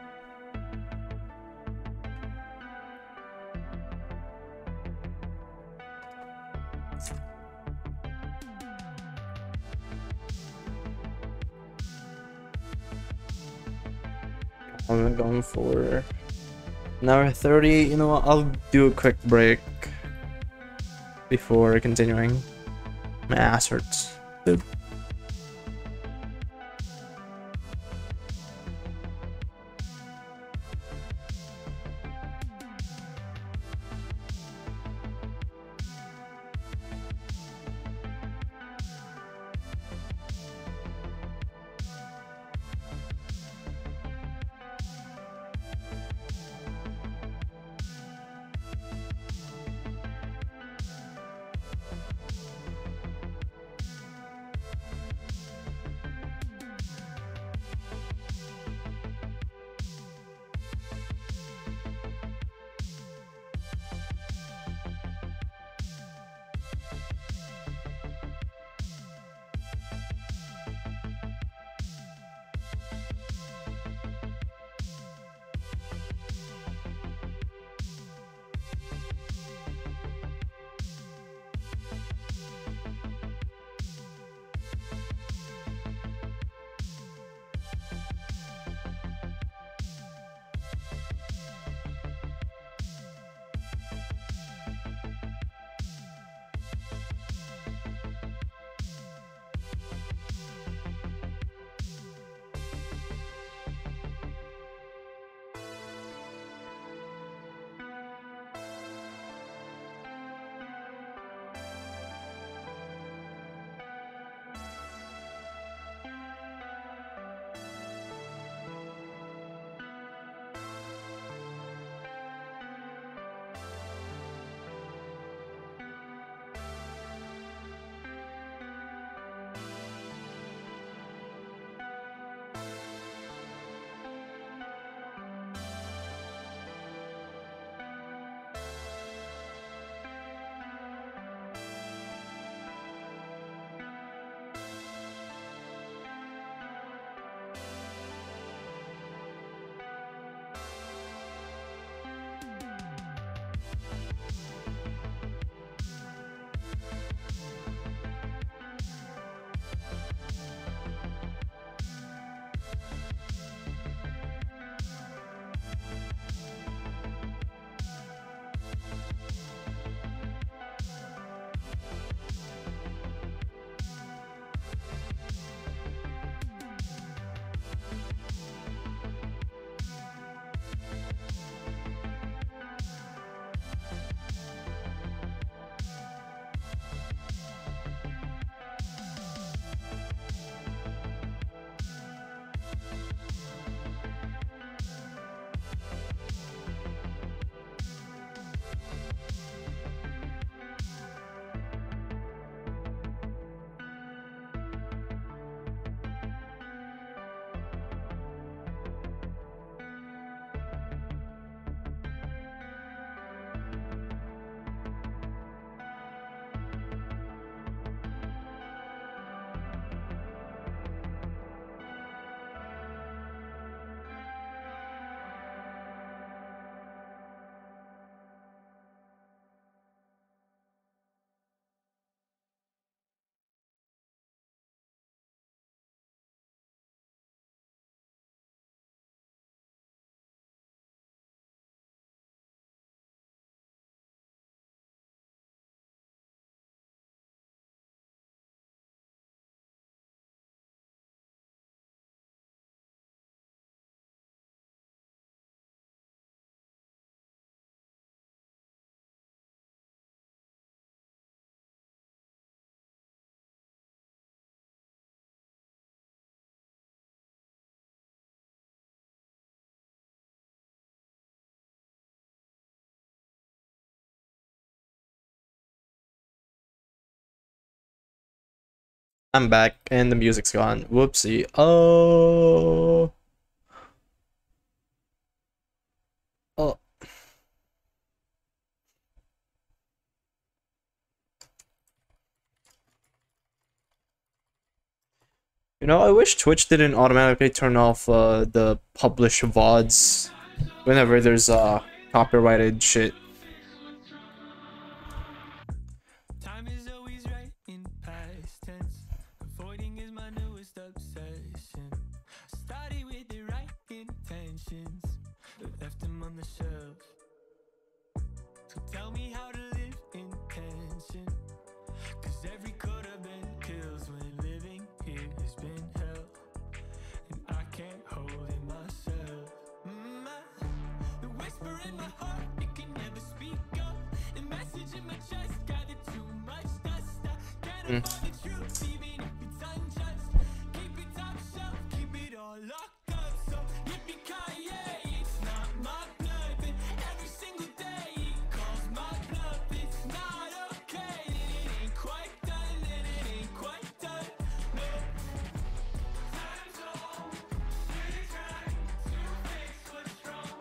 I'm going for an hour thirty. You know what? I'll do a quick break before continuing. My ass hurts. Dude. I'm back and the music's gone. Whoopsie. Oh. Oh. You know, I wish Twitch didn't automatically turn off uh, the publish V O Ds whenever there's uh, copyrighted shit. Time is always right in past tense. Avoiding is my newest obsession. Started with the right intentions, but left them on the shelf. So tell me how to live in tension. Cause every could have been kills when living here has been hell. And I can't hold it myself. Mm, I- the whisper in my heart, it can never speak up. The message in my chest gathered too much dust. I can't find the truth, even if it's unjust. Keep it top shelf, keep it all locked up. So yippee-ki-yay, it's not my blood, but every single day it calls my bluff. It's not okay, and it ain't quite done, and it ain't quite done. No. Time's all we're trying to fix what's wrong.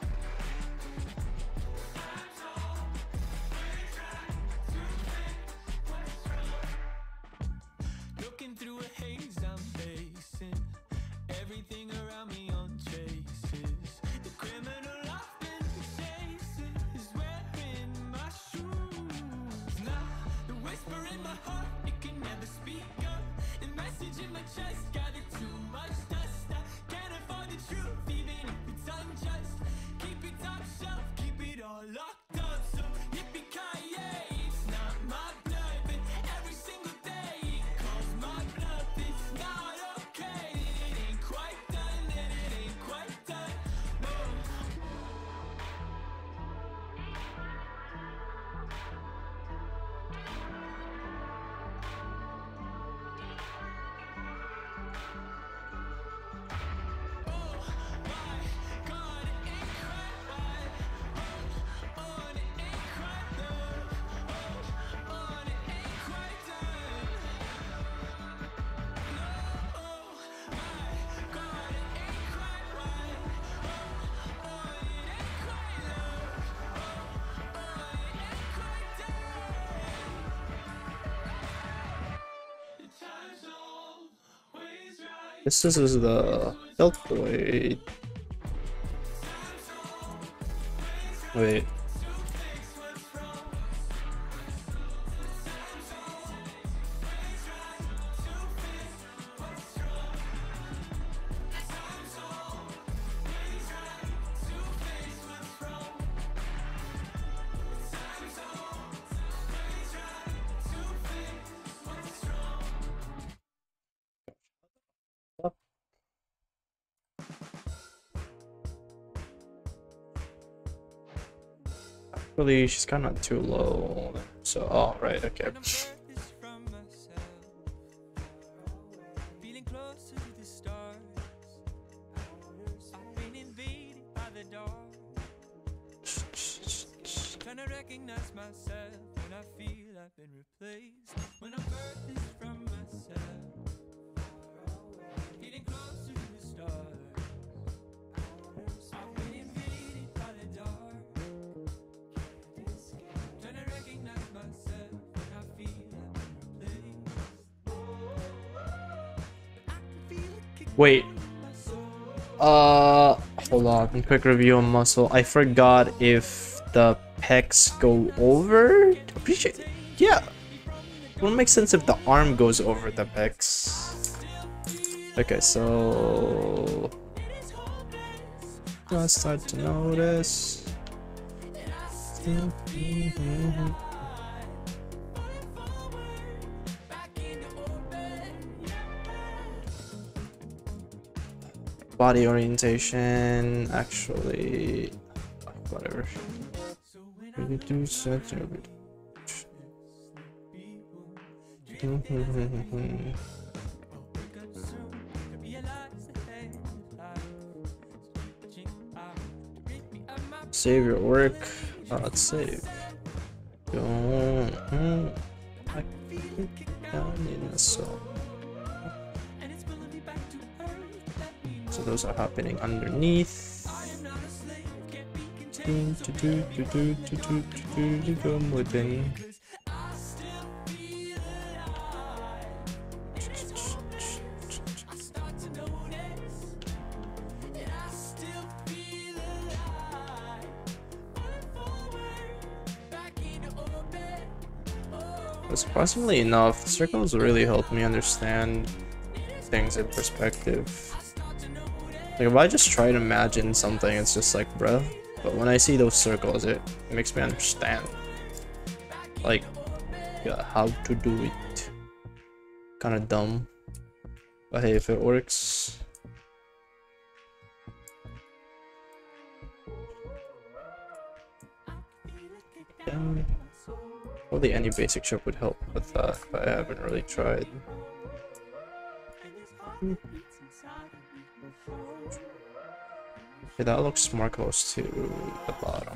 Time's all we're trying to fix what's wrong. Looking through a haze, I'm facing everything around me on traces. The criminal often chases wearing my shoes. Now the whisper in my heart, it can never speak up. The message in my chest gathered too much dust. I can't afford the truth, even if it's unjust. Keep it top shelf, keep it all locked up. So yippee-ki-yay, it's not my blood, but every single day it calls my bluff. It's not okay, and it ain't quite done, and it ain't quite done. No. This is is the Deltoid. Wait. Actually, she's kind of too low. So, oh, right, okay. I'm furthest from myself, feeling closer to the stars. I've been invaded by the dark, trying to recognize myself when I feel I've been replaced. When I'm furthest from myself, feeling closer to the stars. I've been invaded by the dark, trying to recognize myself when I feel I've been replaced. Wait. Uh, hold on. Quick review on muscle. I forgot if the pecs go over. Appreciate. Yeah. It would make sense if the arm goes over the pecs. Okay, so I start to notice. Body orientation, actually, whatever. Really do such a save your work. Uh, let's save. Don't. I down in the soul. So those are happening underneath. Do, do, do, do, do, do, do, do, do, come within. But surprisingly enough, circles really help me understand things in perspective. Like if I just try to imagine something, it's just like, bruh. But when I see those circles, it makes me understand, like, yeah, how to do it. Kind of dumb, but hey, if it works. Yeah. Probably any basic shape would help with that, but I haven't really tried. Okay, that looks more close to the bottom.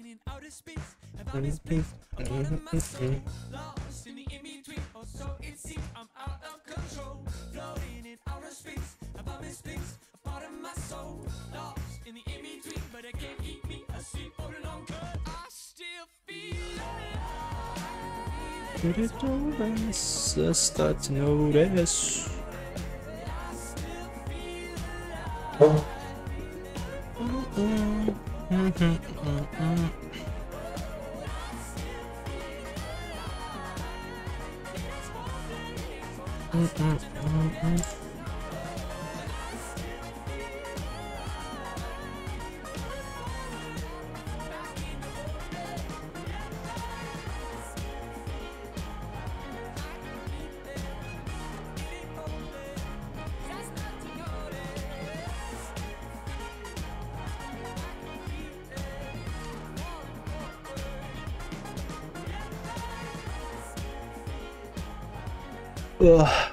Let's start to notice. Oh. Ugh.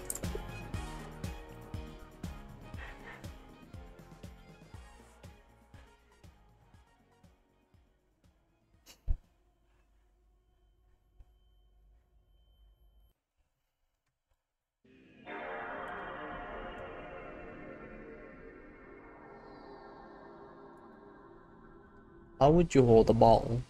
How would you hold a ball?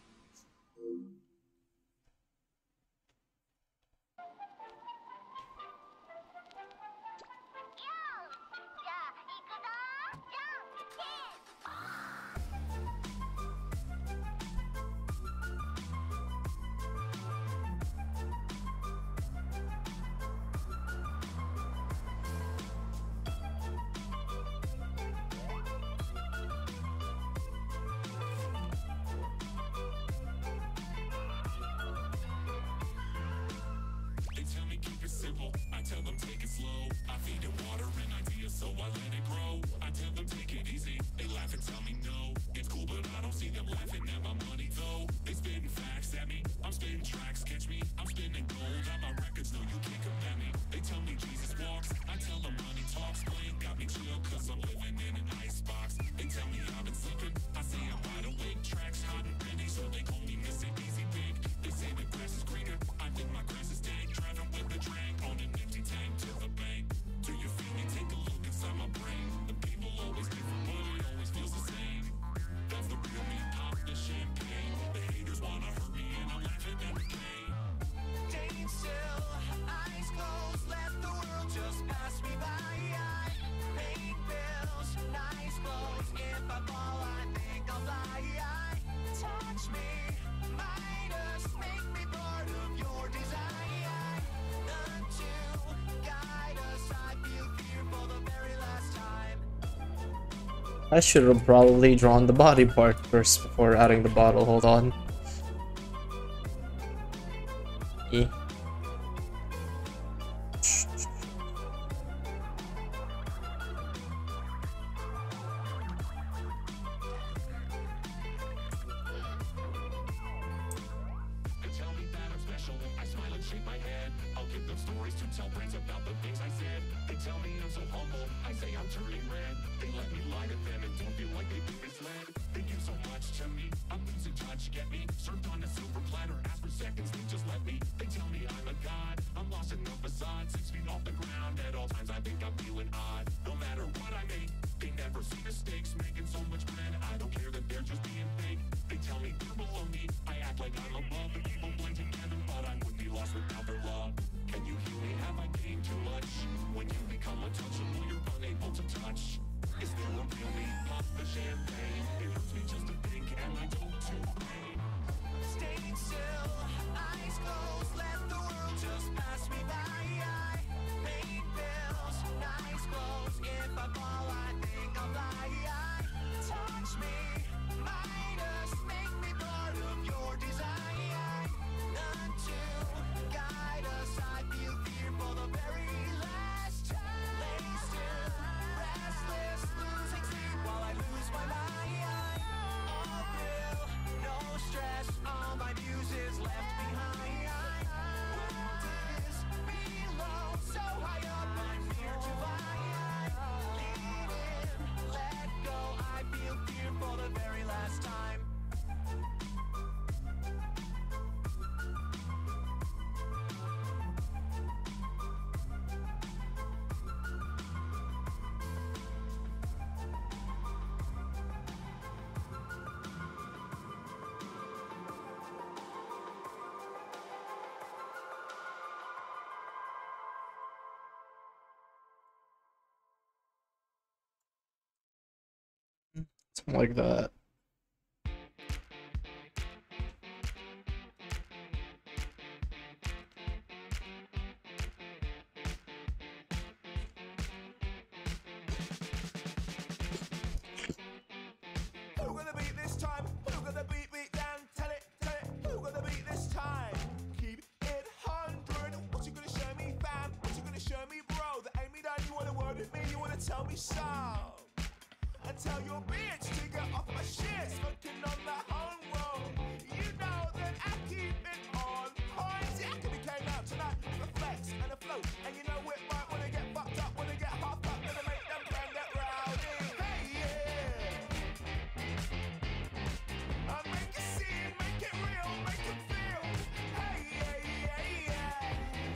I should have probably drawn the body part first before adding the bottle. Hold on. E. Six feet off the ground at all times. I think I'm feeling odd. No matter what I make, something like that. Who gonna beat this time? Who gonna beat me down? Tell it, tell it. Who gonna beat this time? Keep it hundred. What you gonna show me, fam? What you gonna show me, bro? That ain't me that you wanna word with me. You wanna tell me so? And tell your bitch to get off my shit. Smoking on the home road. You know that I keep it on point. See, I can be came out tonight with a flex and a float. And you know it right when I get fucked up, when I get half up, gonna make them bang that rowdy. Hey, yeah. I make it see, make it real, make it feel. Hey, yeah, yeah, yeah.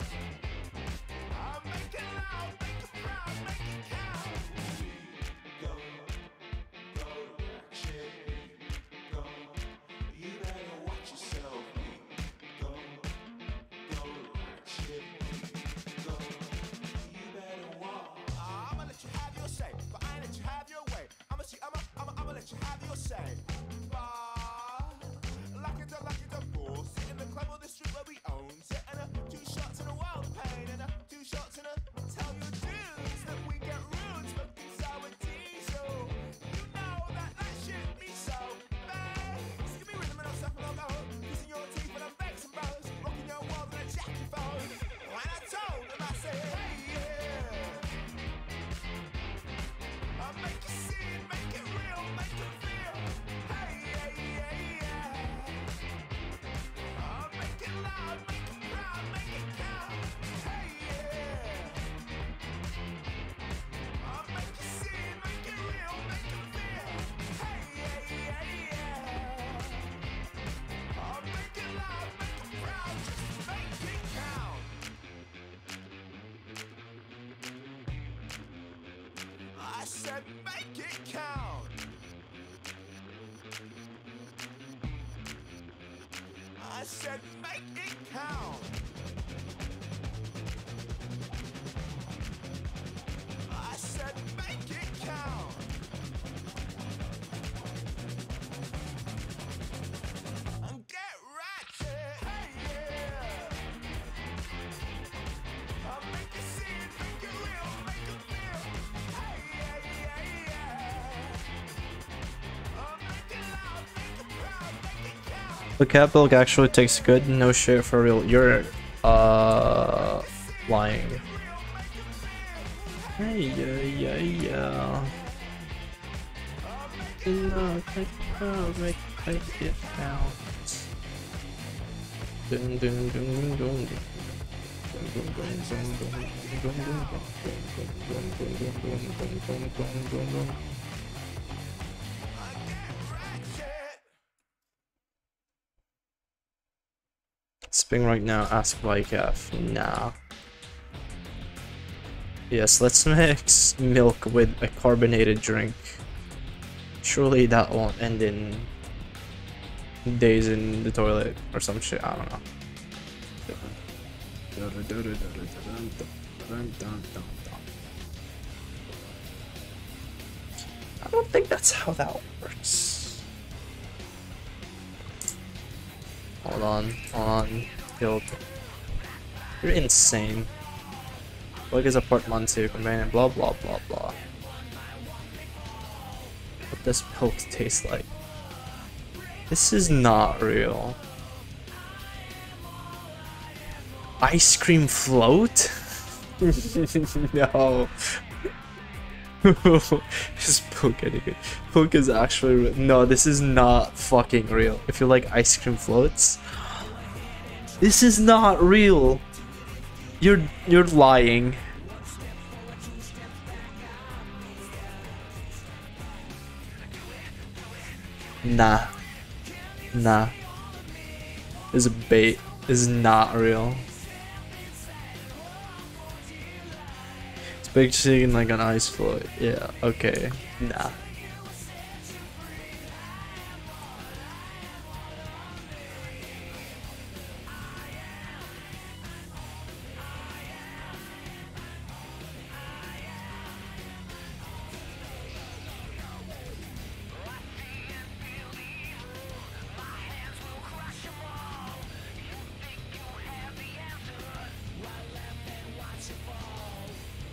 I make it loud, make it proud, make it count. Go, go, shit, go. You better watch yourself. Go, go, shit, go. You better walk. I'ma let you have your say, but I ain't let you have your way. I'ma see, I'ma, I'ma, I'ma let you have your say. Bar, like it's a, like it's a ball. Sit in the club on the street where we own. Sit and a two shots in a world of pain and a two shots in a tell your dudes that we get rude. Smoking sour diesel. You know that that shit be so bad. Just give me rhythm and I'll suffer no go. Kissing your teeth when I'm vexing bros. Rocking your world and a jacking phone. When I told them I said, hey yeah. I make it see, make it real, make it feel. Hey yeah, yeah, yeah. I make it loud, make it proud, make it count. Hey yeah. I make it see, make it real, make it feel. Hey yeah, yeah, yeah. I make it loud, make it proud, just make it count. I said make it count. I said make it count. I said make it count. And get ratchet. Hey yeah. I make it see it, make it real, make it feel. Hey yeah, yeah, yeah. I make it loud, make it proud, make it count. The cat milk actually tastes good. No shit, for real. You're uh lying. Hey yeah yeah yeah. No, make it make make it count. Dun dun dun dun dun. Sping right now, ask Vycaf. Nah. Yes, let's mix milk with a carbonated drink. Surely that won't end in days in the toilet or some shit, I don't know. I don't think that's how that works. Hold on, hold on, Guild. You're insane. What is a portmanteau companion? Blah blah blah blah. What does milk taste like? This is not real. Ice cream float? No. Just poke anything. Poke is actually real. No, this is not fucking real. If you like ice cream floats, this is not real. You're you're lying. Nah. Nah. This is a bait. This is not real. It's basically like an ice float. Yeah, okay. Nah.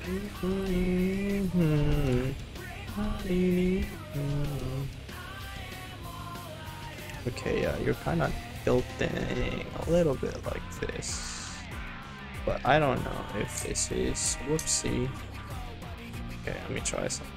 Okay, yeah, you're kind of tilting a little bit like this, but I don't know if this is whoopsie. Okay, let me try something.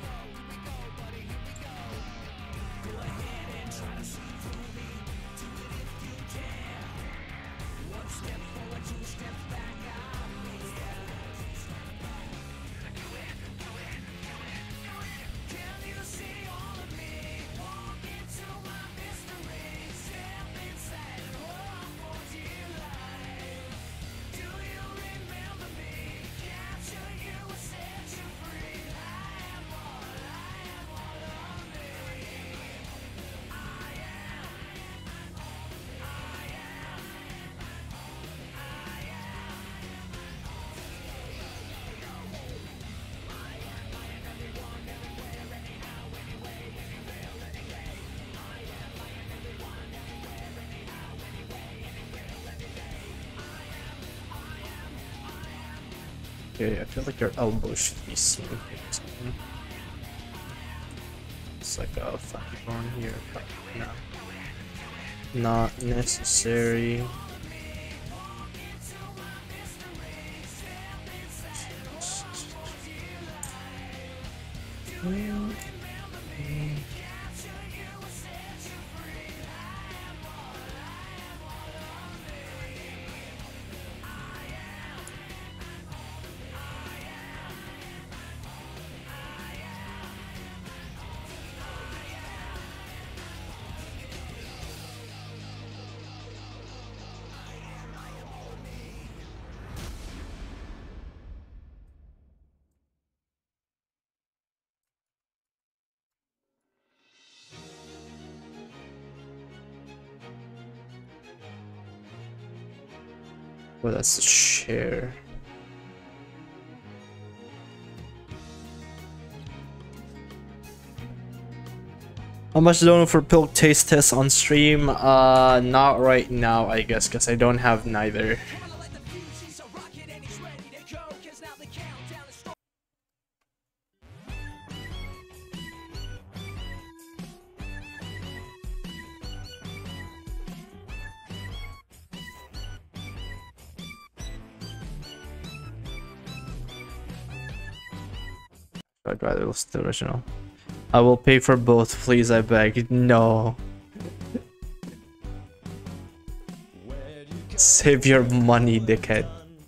Okay, I feel like your elbow should be smooth. It's like a funny bone here, but no. Not necessary. Oh, that's a share. How much donate for Pilk taste test on stream? Uh, not right now, I guess, because I don't have neither. I'd rather listen to the original. I will pay for both, please, I beg. No. Save your money, dickhead.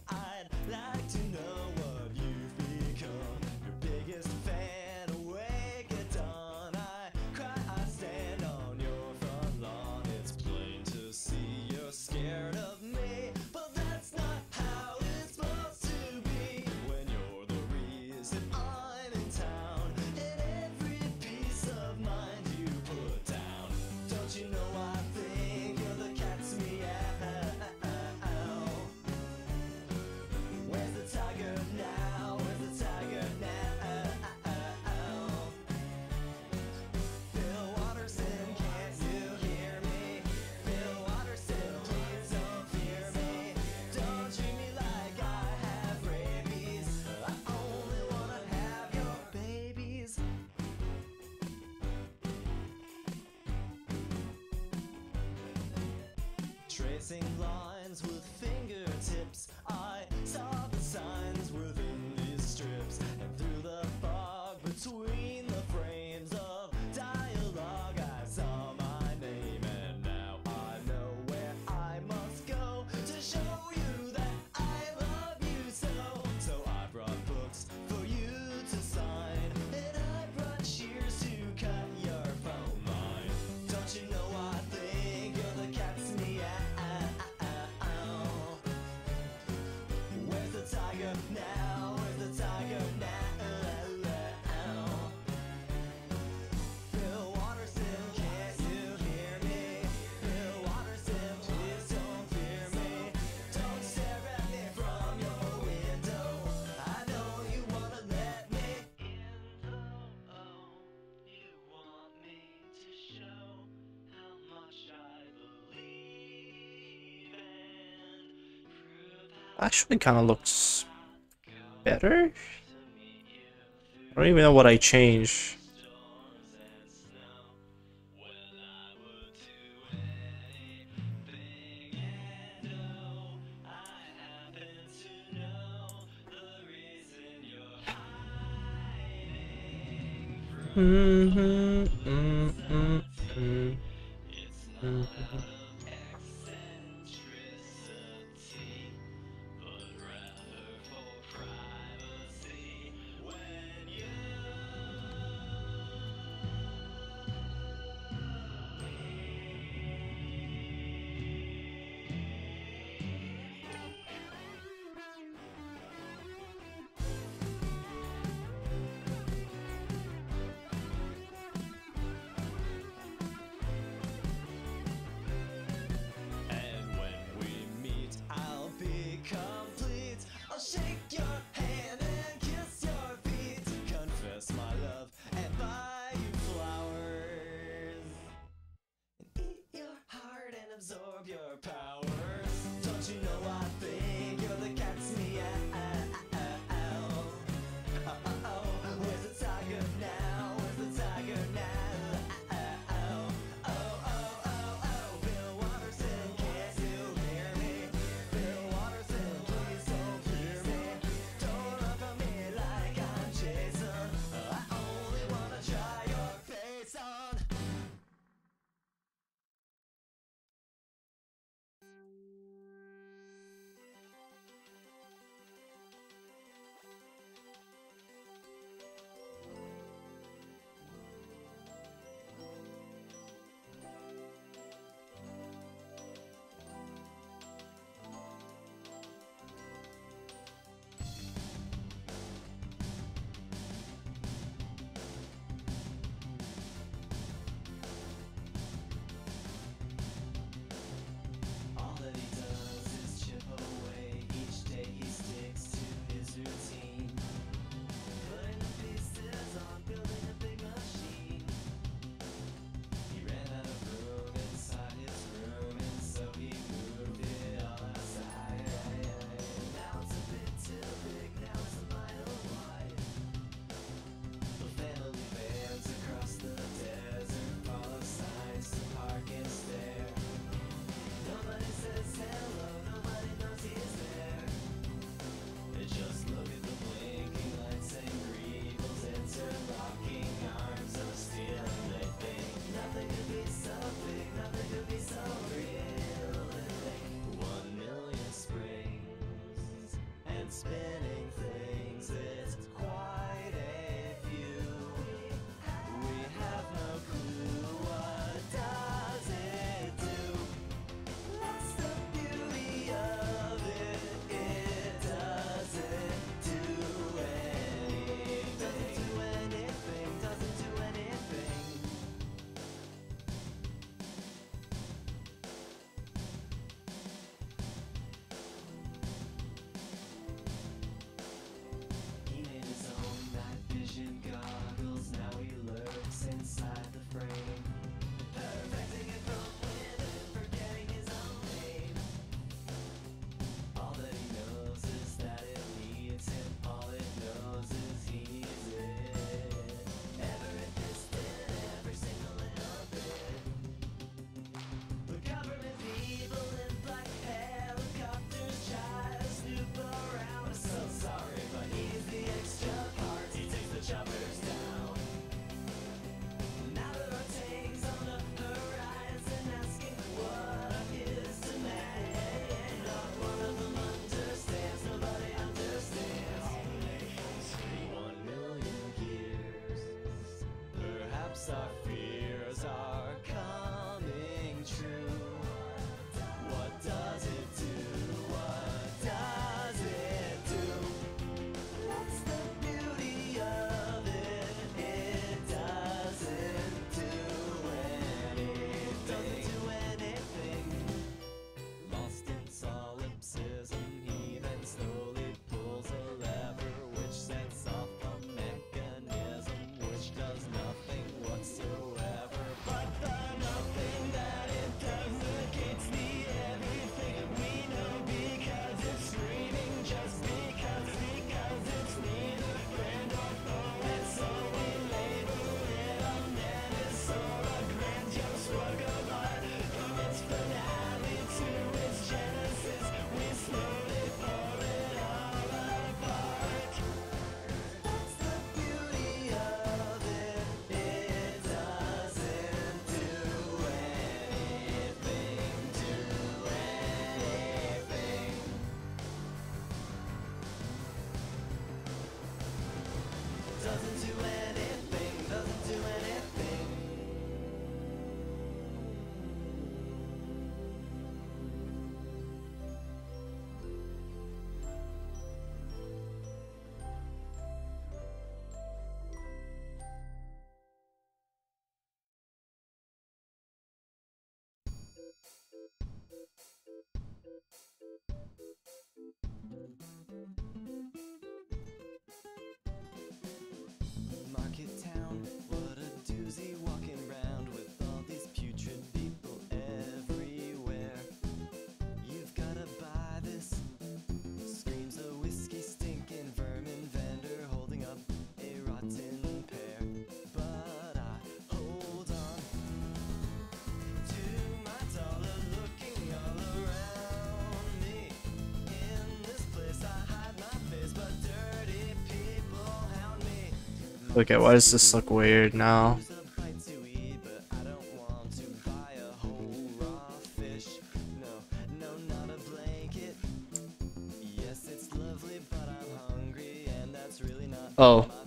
Tracing lines with fingertips, I saw the signs within these strips, and through the fog between the frames of dialogue, I saw my name, and now I know where I must go to show you that I love you so. So I brought books for you to sign, and I brought shears to cut your phone line. Don't you know I think you're the cat's meow? Where's the tiger now? Where's the tiger now? Bill Watterson, can't you hear me? Bill Watterson, please don't fear me. Don't stare at me from your window. I know you wanna let me in, though. You want me to show how much I believe and prove how Actually, kind of looks better. I don't even know what I changed. Mm-hmm, mm-hmm, mm-hmm. And when we meet, I'll be complete. I'll shake your hand and kiss your feet, confess my love and buy you flowers, and eat your heart and absorb your powers. Don't you know I think you're the cat's meow? Where's the tiger now? Where's the tiger now? Oh, oh, oh, oh, Bill Watterson, can't you hear me? Bill Watterson, please don't hear me. Don't run from me like I'm Jason. I only wanna try your face on. Okay, why does this look weird now? Oh.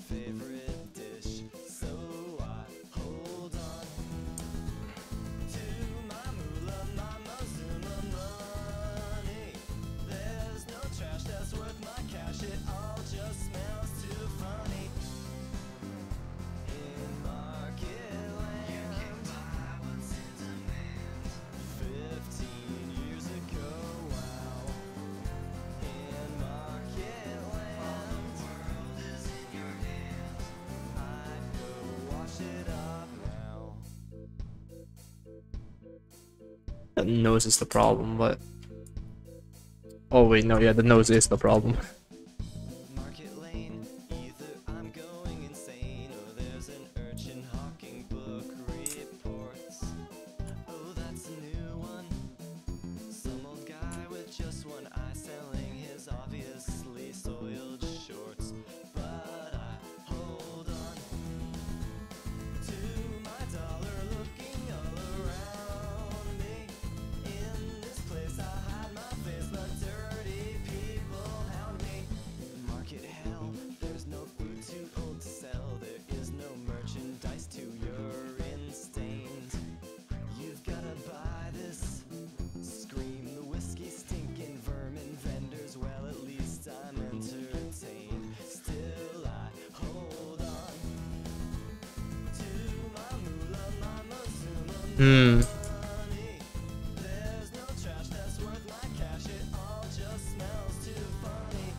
The nose is the problem, but oh wait, no, yeah, the nose is the problem. Market Lane, either I'm going insane or there's an urchin hawking book reports. Oh, that's a new one. Some old guy with just one eye selling his obviously soiled shorts. But I hold on to my dollar, looking all around me. In this place I hide my face, but dirty people hound me. Market hell, there's no food too old to sell. There is no merchandise to urine stains. You've gotta buy this. Scream the whiskey stinking vermin vendors. Well, at least I'm entertained. Still I hold on to my moolah, my mazuma Hmm. money. There's no trash that's worth my cash. It all just smells too funny.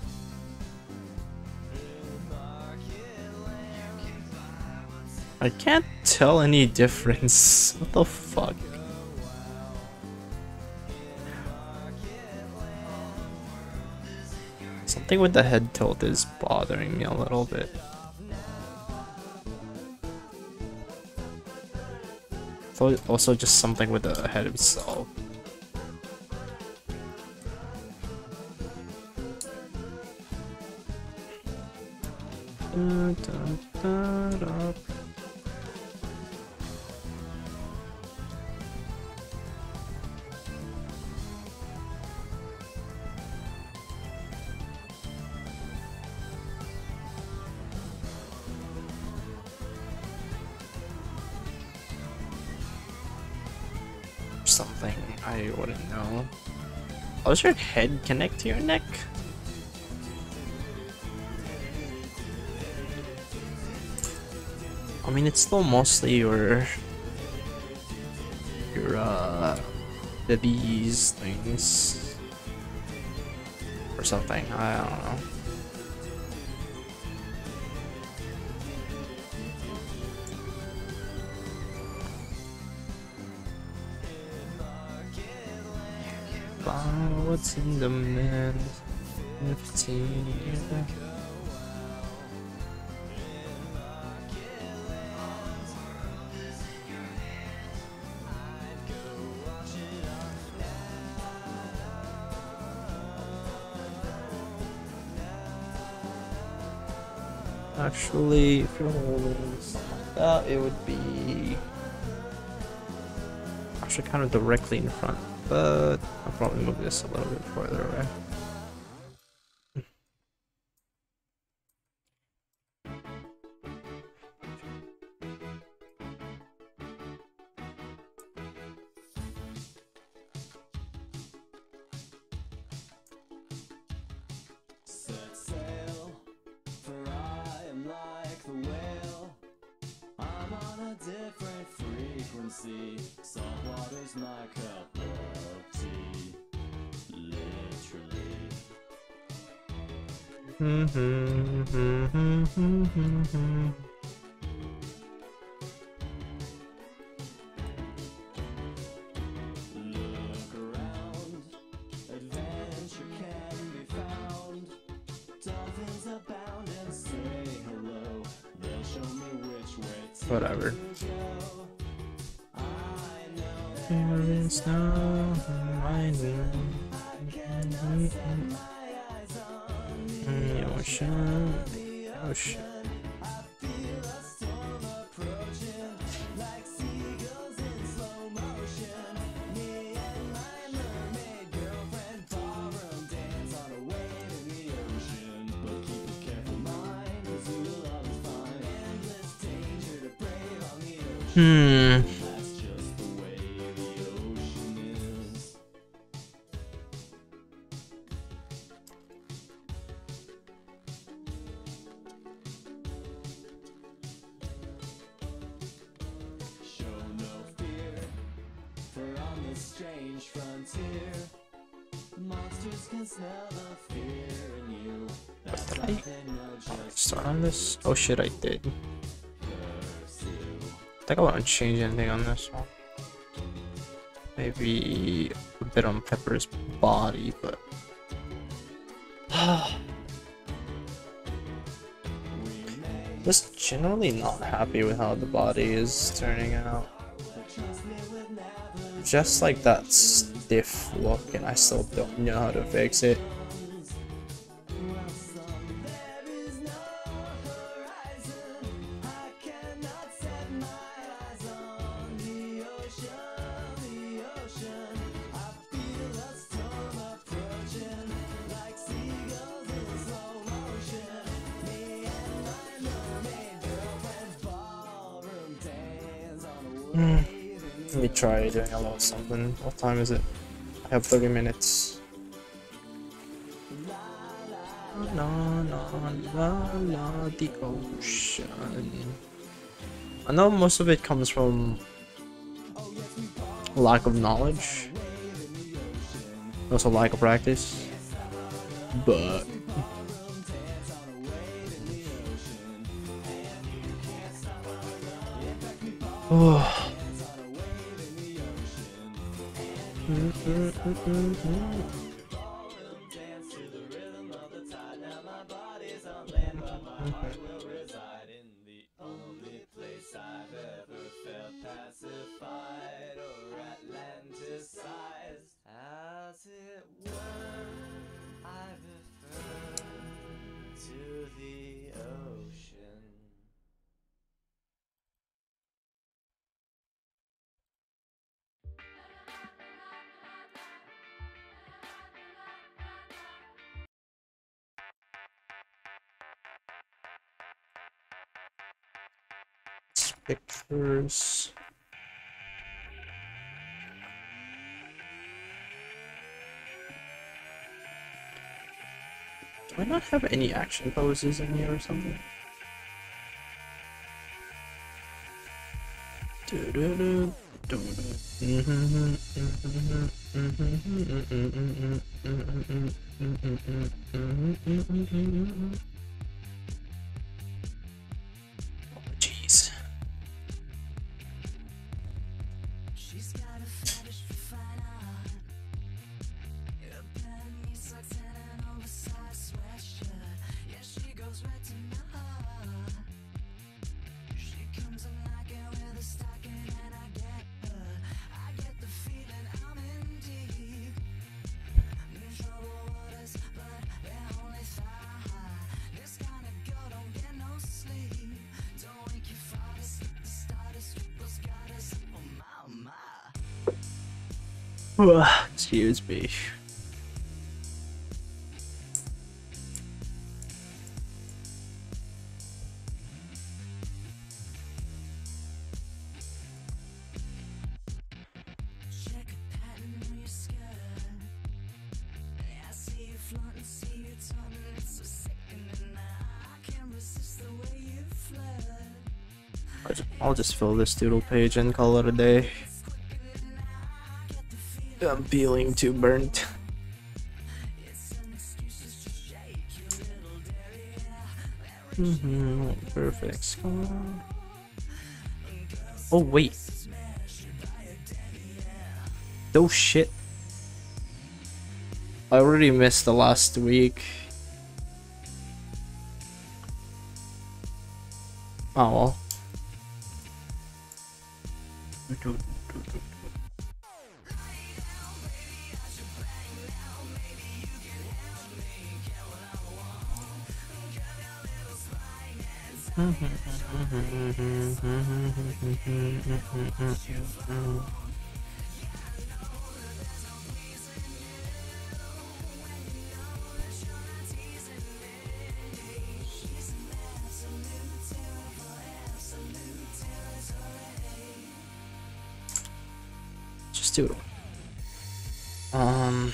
In Market Land, I can't tell any difference. What the fuck? Something with the head tilt is bothering me a little bit. So also just something with the head itself. Da, da, da, da. Something I wouldn't know. How does your head connect to your neck? I mean, it's still mostly your your uh the these things or something. I don't know. Wow, what's in the man? Fifteen years ago. Actually, if you're holding something like that, it would be actually kind of directly in front, but I'll probably move this a little bit further away. set sail, for I am like the whale. I'm on a different frequency. Salt water's my cup of tea. Literally. Look around, adventure can be found. Dolphins abound and say hello. They'll show me which way to Whatever. go. I know that There is no horizon. The ocean, the ocean. Hmm. That's just the way the ocean is. Show no fear, for on this strange frontier, monsters can smell the fear in you. That's Did I nothing, no, just start on this? Oh shit, I did. pursue. I think I want to change anything on this one. Maybe a bit on Pepper's body, but just generally not happy with how the body is turning out. Just like that stiff look, and I still don't know how to fix it. Let me try doing a little something. What time is it? I have thirty minutes. La la la la, the ocean. I know most of it comes from lack of knowledge, also lack of practice, but oh. Mm, mm, mm, mm, mm. As it were, I refer to the ocean. Pictures. Do I not have any action poses in here or something? Do-do-do, do-do. Jeez. She's got a fetish for fine art. Her penny sucks in an oversized sweatshirt. Yeah, she goes right to my heart. She comes in like it with a stocking and I get her. I get the feeling I'm in deep. In trouble waters, but they're only thigh high. This kind of girl don't get no sleep. Don't wake your father, slip the starter, strippers got us. Oh my, oh my. Excuse me. Check a pattern on your skirt. I see you flaunting, see you taunting. It's so sickening. I can't resist the way you flirt. I'll just, I'll just fill this doodle page and call it a day. I'm feeling too burnt. It's an excuse just to shake your little derriere. Mm-hmm. Perfect score. Oh wait. Oh shit. I already missed the last week. Oh well. too. Um.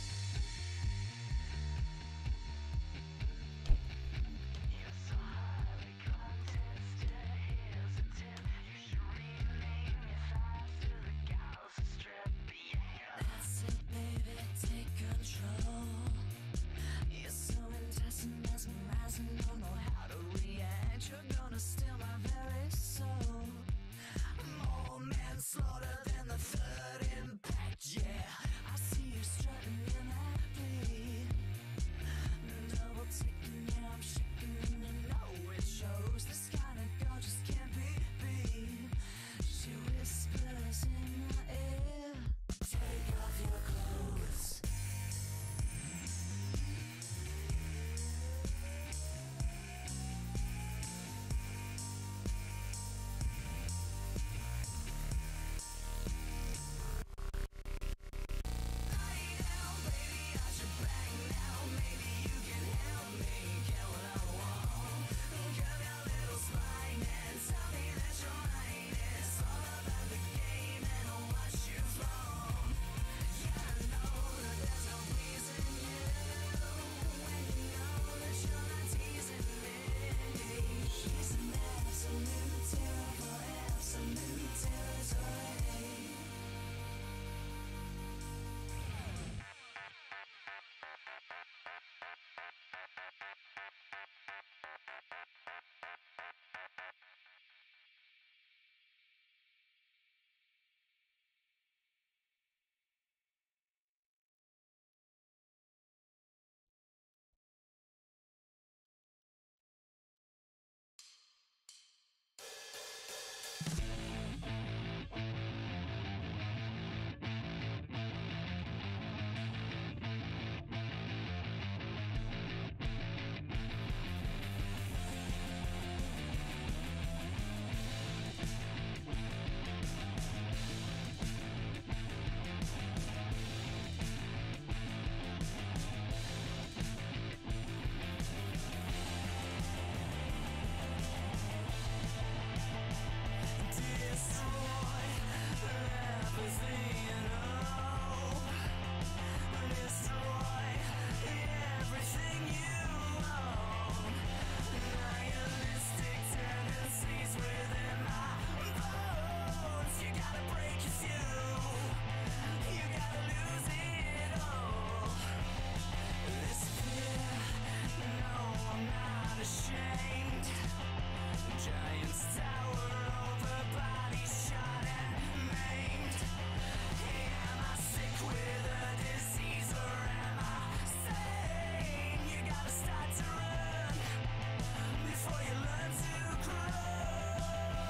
That's it, baby, take control. You're so intense and mesmerizing, don't know how to react. You're gonna steal my very soul. More manslaughter than the third impact, yeah. I see you strutting in that bleed. Double ticking, yeah, I'm shaking, and you know it shows. This kind of girl just can't be beat. She whispers in my ear, take off your clothes. She's an absolute terror for absolute territory. Giants tower over bodies shot and maimed. Am I sick with a disease or am I sane? You gotta start to run before you learn to crawl.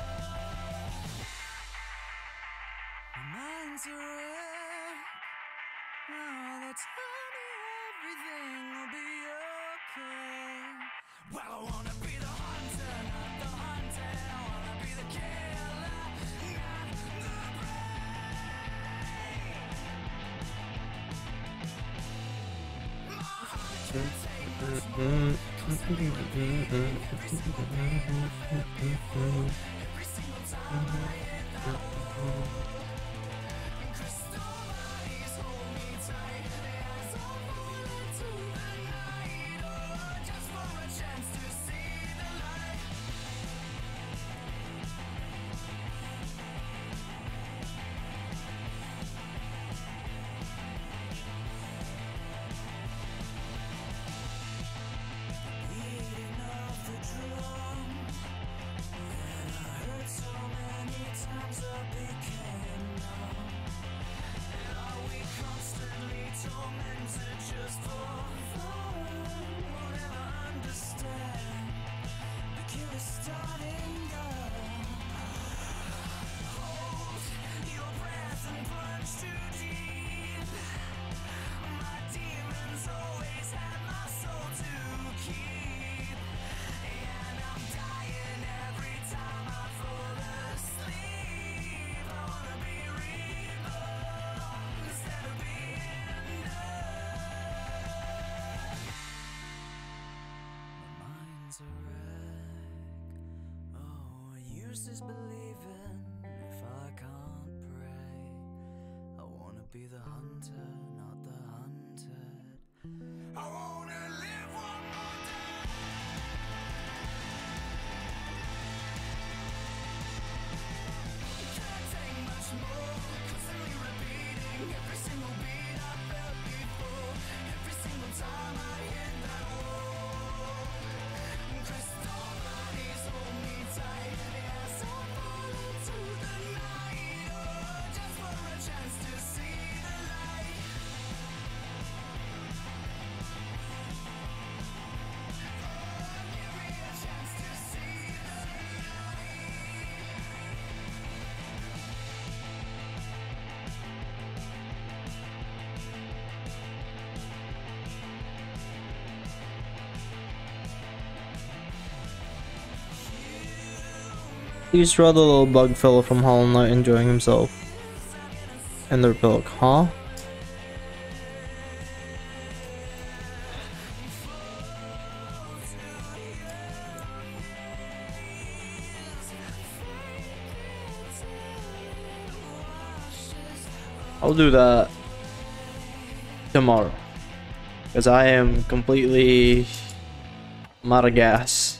My mind's a wreck. Now they tell me everything will be okay. Well, I wanna be the hunter, not the hunted. I wanna be the killer, not the prey. My heart can take much more, 'cause I wanna be every single day I've felt before. Every single time I hit the floor. Crystal eyes hold me tight, as I fall into the night. Oh, just for a chance to see the light. Beating of the drum, and I heard so many times I became numb. And are we constantly tormented just for fun? Won't ever understand the killer starting gun. Hold your breath and plunge too deep. My demons always had my soul to keep. And I'm dying every time I fall asleep. I wanna be reborn instead of being done. My mind's a wreck. Oh, what use is believing if I can't pray? I the hunter, not the hunted. I wanna live one more day. Can't take much more, constantly repeating every single beat I felt before. Every single time I hit that wall, crystal bodies hold me tight. Yes, I'll fall into the night, oh, just for a chance to see the light. Give me a chance to see the Please draw the little bug fellow from Hollow Knight enjoying himself. And their pillow, huh? I'll do that tomorrow. Because I am completely I'm out of gas.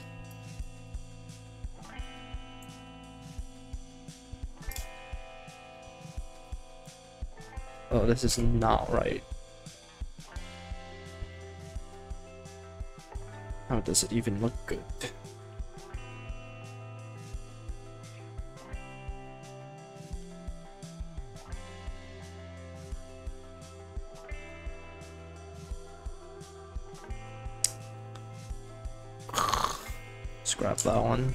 Oh, this is not right. How does it even look good? Scrap that one.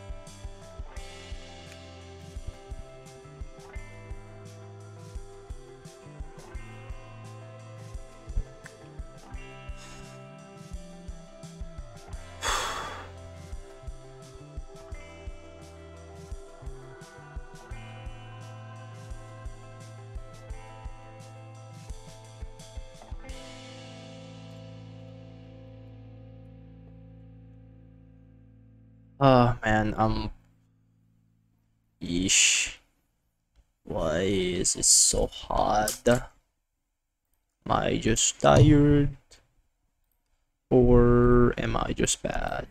Oh man, um, yeesh. Why is it so hard? Am I just tired? Or am I just bad?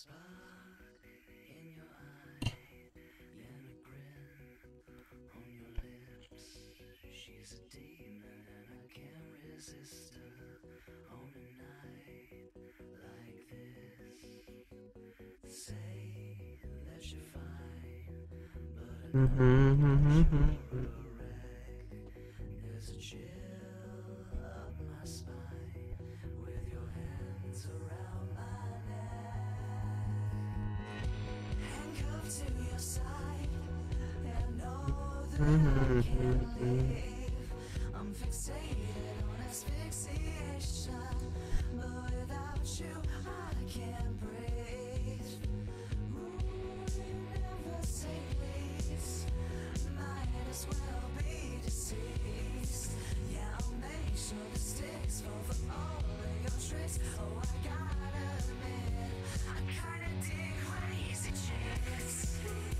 There's a chill up my spine with your hands around my neck, handcuffed to your side, and know that I can't leave. I'm fixated on asphyxiation, but without you I can't breathe. Ooh, you never say please. Might as well be deceased. Yeah, I'll make sure the sticks fall for all of your tricks. Oh, I gotta admit, I kinda dig crazy chicks.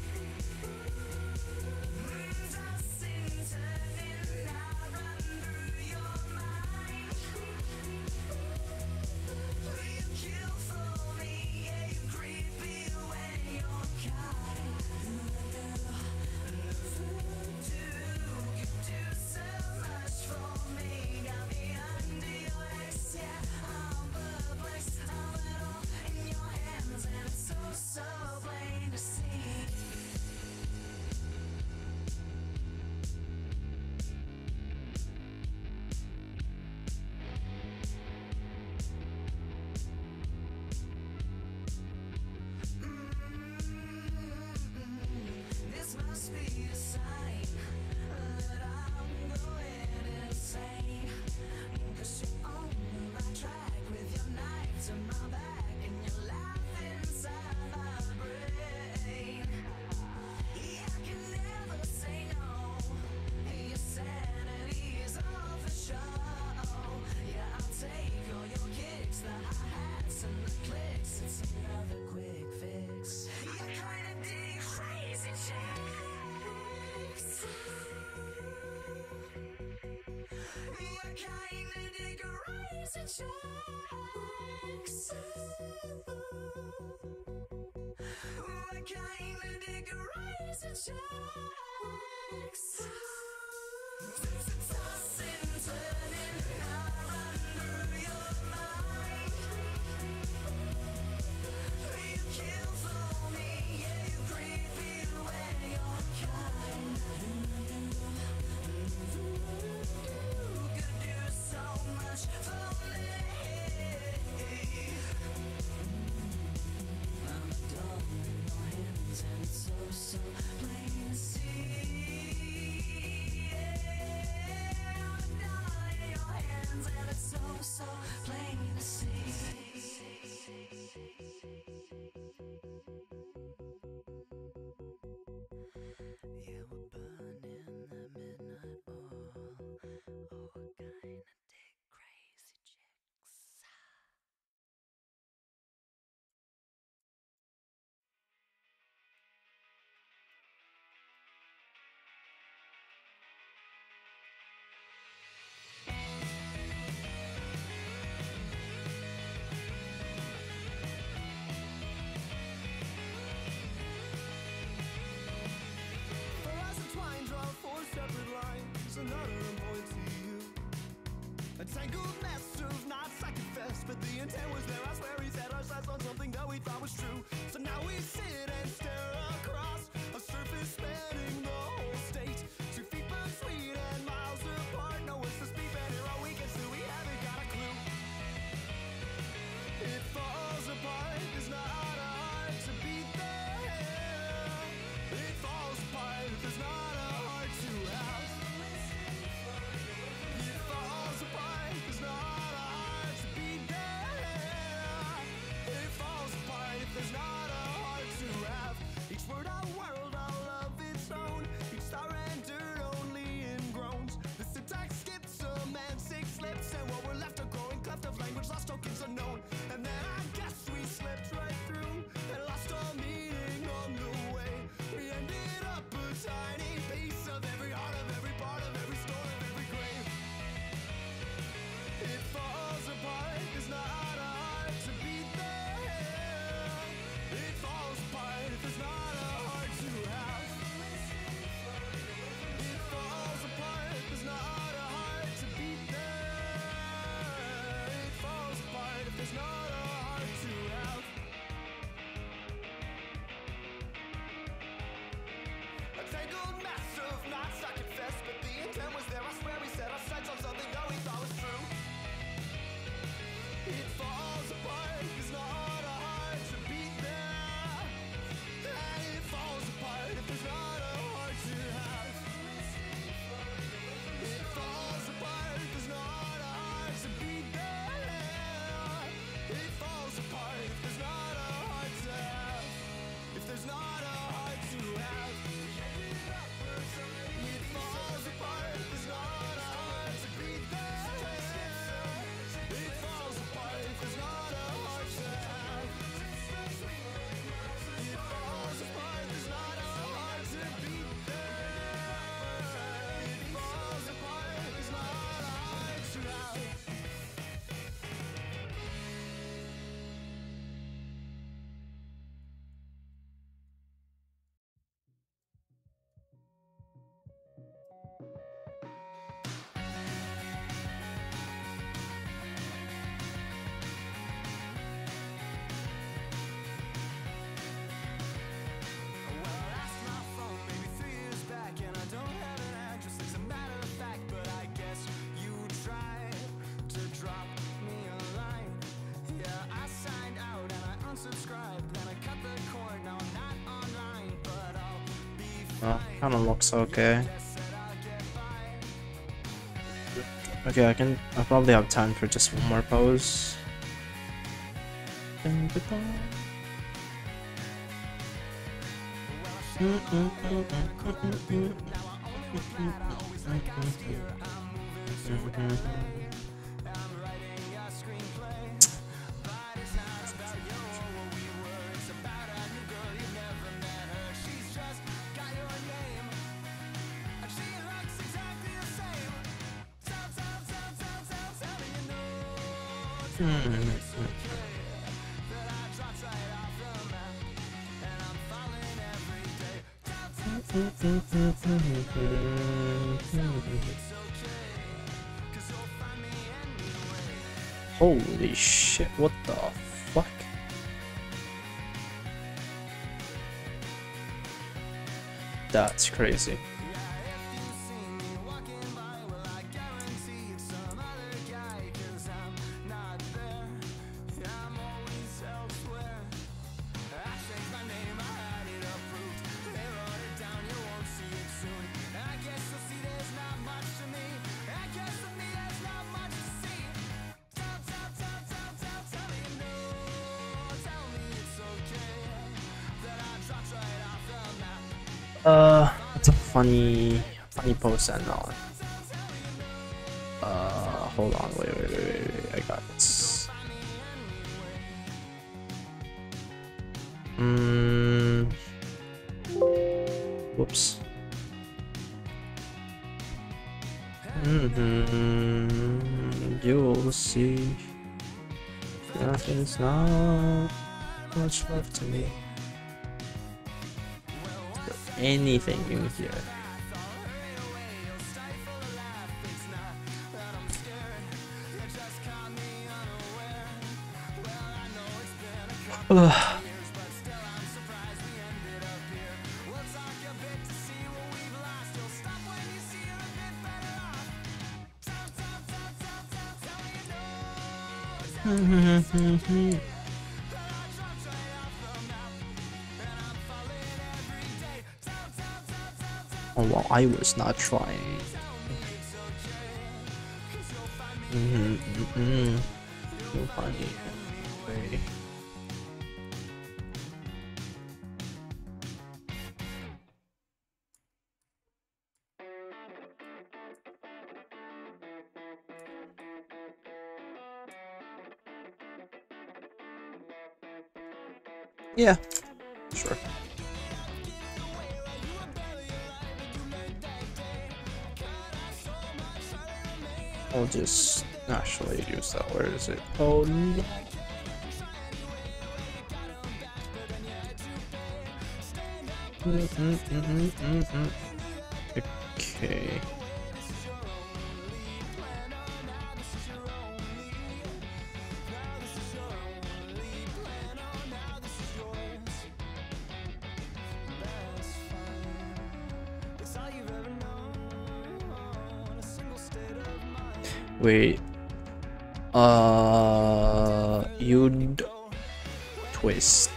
Tossing, turning, I run through your mind. You kill for me, yeah, you creepy when you're kind. You do so much for me, got me under your legs, yeah. I'm perplexed, I'm it all in your hands, and it's so kind of dig a rise and checks. Tossing, turning, around through your mind. You kill for me, yeah, you creepy when you're kind. You could do so much for me. I'm a dog in your hands and it's so, so plain to see. Yeah, I'm a dog in your hands and it's so, so plain to see. Yeah, we're burning the midnight oil. Oh, we're kinda dig crazy chicks. For us entwined, draw four separate lines, another one points to you. A tangled mess of knots I confess, but the intent was there. I swear we set our sights on something that we thought was true. So now we sit and stare across a surface spanning the whole state. Two feet between and miles apart. No words to speak, but here all we can see. We haven't got a clue. It falls apart. There's not a heart to beat there. It falls apart. There's not a heart to have. It falls apart. There's not a heart to beat there. It falls apart if there's not a heart to have. Each word a world all of its own. Each star entered only in groans. The syntax skips semantic slips, and what we're left a growing cleft of language lost tokens unknown. And then I guess we slipped right through and lost our meaning on the way. We ended up a tiny piece of every heart, of every part, of every story, of every grave. It falls apart, there's not a heart to beat there. It falls apart if there's not a heart to have. It falls apart, there's not a heart to beat there. It falls apart if there's not a heart to have. A tangled mess of knots, I confess, but the intent was there. I swear we set our sights on something that we thought was true. It falls apart, there's not a heart to beat there. And it falls apart if there's not a heart to have. It falls apart, there's not a heart to beat there. It falls apart if there's not a heart to have. If there's not a heart to have. It falls apart, there's not a heart to beat there. It falls apart if there's not a heart to have. It falls apart, there's not a heart to beat there. It falls apart, there's not a heart to have. Well, I lost my phone maybe three years back, and I don't have an address. It's a matter of fact, but I guess you tried to drop me a line. Yeah, I signed out and I unsubscribed, then I cut the cord. Now I'm not online, but I'll be Well, fine. kind of looks okay. Guess that I'll get by. Okay, I can. I probably have time for just one more pose. That I dropped right off the map, and I'm falling Holy shit, what the fuck? That's crazy. Uh, it's a funny, funny post and on. Uh, hold on, wait, wait, wait, wait, wait, I got this. Mm. Whoops. Mm-hmm. You'll see. Nothing's not much left to me. Anything in here. Ugh. Oh well, I was not trying. Mm-hmm, mm-hmm. So funny. Wait. Yeah, sure. I'll just actually use that. Where is it? Oh no. Mm -mm -mm -mm -mm -mm. Okay. Wait. Uh, you'd twist.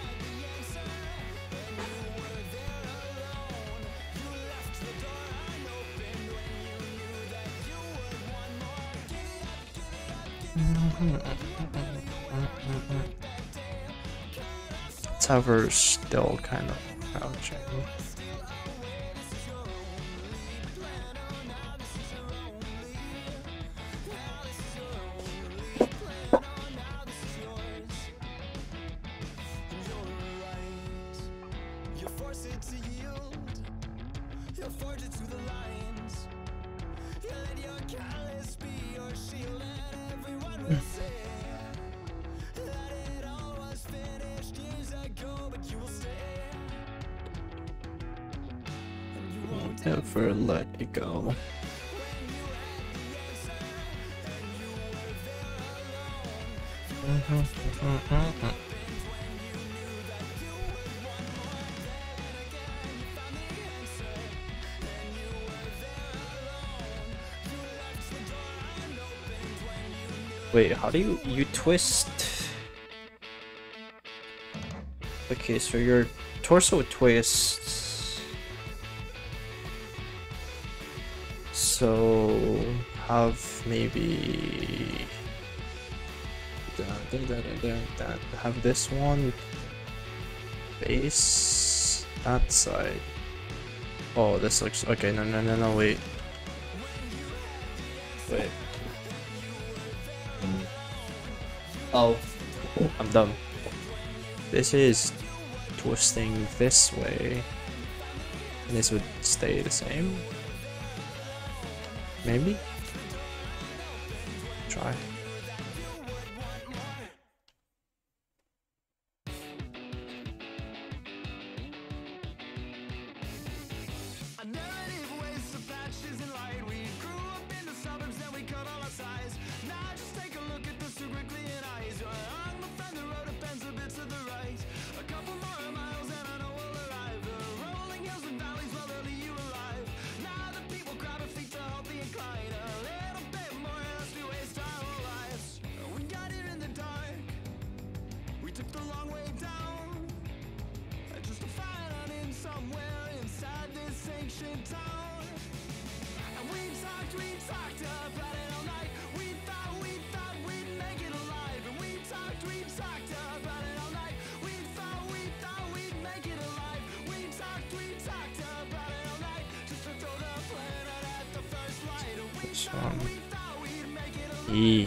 Tower's still kind of crouching. Never let it go. Wait, how do you you twist? Okay, so your torso twists. So have maybe have this one base that side. Oh, this looks okay. No, no, no, no. Wait, wait. Oh, I'm dumb. This is twisting this way, and this would stay the same. Maybe? Try. This one. E.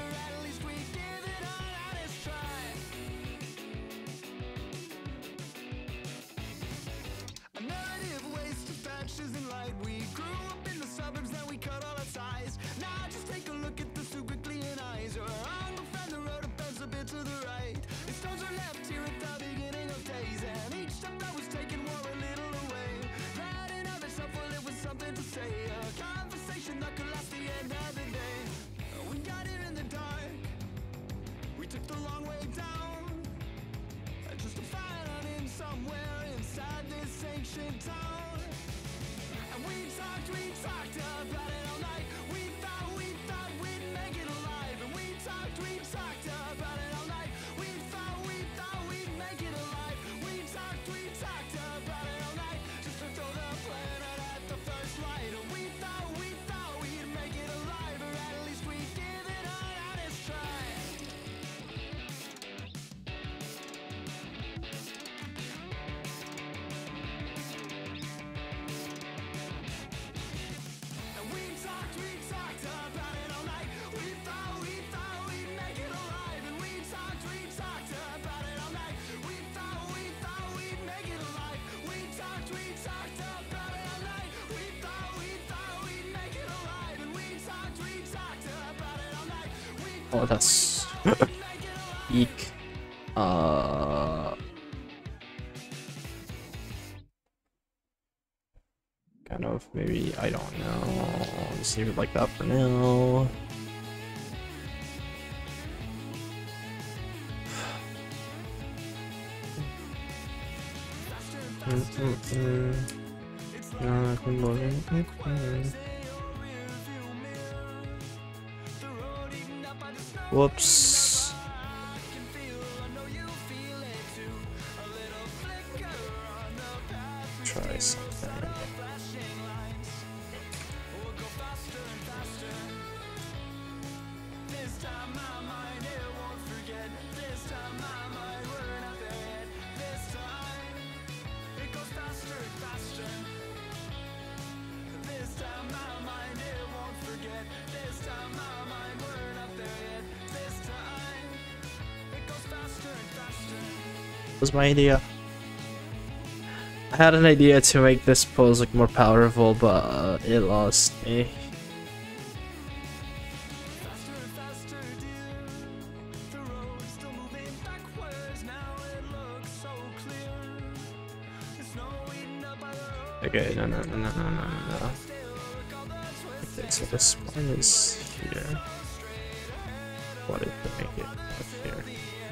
A narrative waste of patches and light. We grew up in the suburbs, then we cut all our ties. Now just take a look at the super clean eyes. You're on the front, the road bends a bit to the right. The stones are left here at the beginning of days, and each step that was taken wore a little away. That in of itself, well, it was something to say. A conversation that could last the end of the day. We got here in the dark. We took the long way down. Just to find out in somewhere inside this ancient town. And we talked, we talked about it all night. We thought, we thought we'd make it alive. And we talked, we talked about it all night. We thought, we thought we'd make it alive. We talked, we talked about it all night. Just to throw the planet at the first light. And we thought, we thought we'd make it alive. Or at least we'd give it an honest try. And we talked, we talked about it all night. We thought, we thought we'd make it alive. And we talked, we talked about it all night. We thought, we thought we'd make it alive. We talked, we talked about it all night. We thought, we thought we'd make it alive. And we talked, we talked about it all night. We Oh, that's eek. Uh, kind of maybe I don't know. Just leave it like that for now. Mm, mm, mm. No, I can go in. Mm, mm. Whoops. Try something. This time my mind it won't forget. This time my mind we're not there yet. This time it goes faster and faster. This time my mind it won't forget. This time my mind we're not there yet. This time it goes faster and faster. Was my idea. I had an idea to make this pose look more powerful, but uh, it lost me. Faster and faster, dear. The road's still moving backwards. Now it looks so clear. It's no eating up by the road. Okay, no, no, no, no, no, no, no. Okay, so the spine is here. What if I make it up here?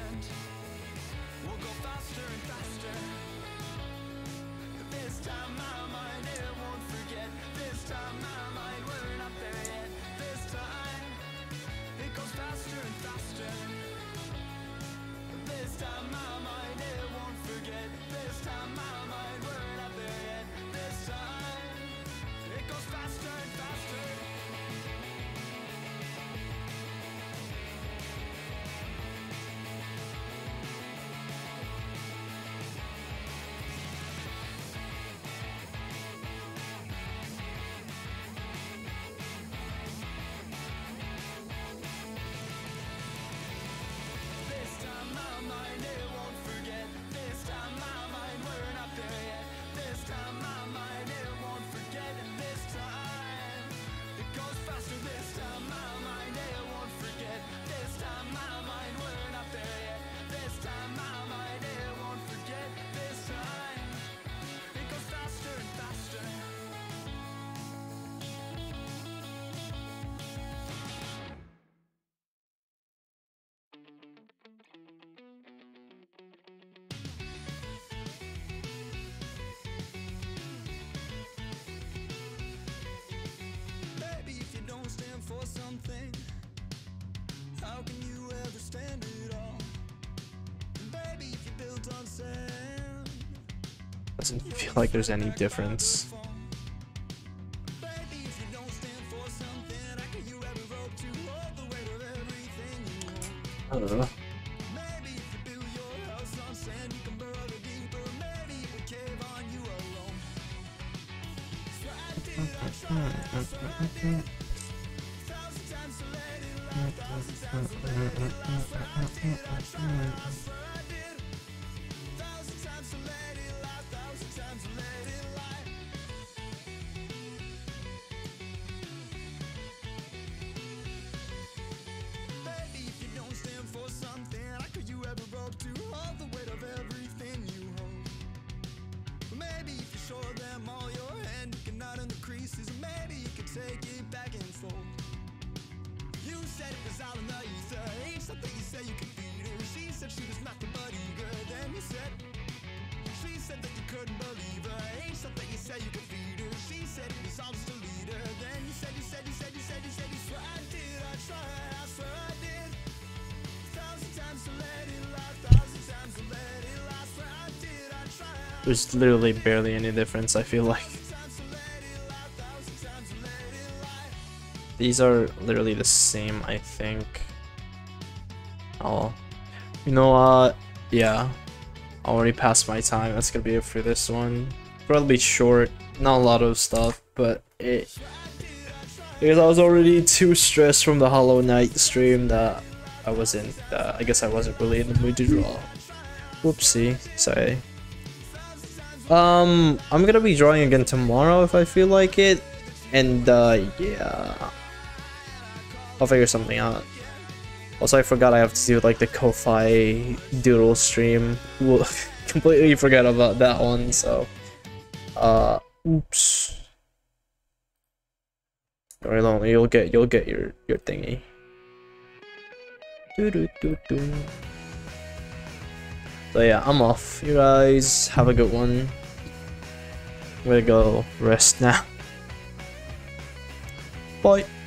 Baby, if you don't stand for something, how can you ever stand it all? Baby, if you're built on sand, Doesn't feel like there's any difference. baby, if you don't stand for something, how can you ever hope to hold the weight of everything you own? Uh, Maybe if you build your house on sand, you can burrow deeper. Maybe if you cave on you alone. So I did, I tried, I tried. Baby, if you don't stand for something, how could you ever hope to hold the weight of everything you hold? Maybe if you show them all your hand, you can in the creases. Maybe you could take it back and fold. You said it was all in the ether. Ain't something you said you could feed her. She said she was nothing but eager. Then you said, she said that you couldn't believe her. Ain't something you said you could feed her. She said it was all just a leader. Then you said, you said, you said, you said, you said, you swear I did. I tried, I swear I did. Thousand times to let it lie, thousand times to let it lie. Swear I did, I tried. There's literally barely any difference, I feel like. These are literally the same, I think. Oh, you know what? Yeah, I already passed my time. That's gonna be it for this one. Probably short, not a lot of stuff, but it because I was already too stressed from the Hollow Knight stream that I wasn't. Uh, I guess I wasn't really in the mood to draw. Whoopsie, sorry. Um, I'm gonna be drawing again tomorrow if I feel like it, and uh, yeah. I'll figure something out. Also, I forgot I have to do like the Ko-Fi doodle stream. We'll completely forgot about that one. So, uh, oops. Don't worry, lonely. You'll get you'll get your your thingy. Doo -doo -doo -doo. So yeah, I'm off. You guys have a good one. I'm gonna go rest now. Bye.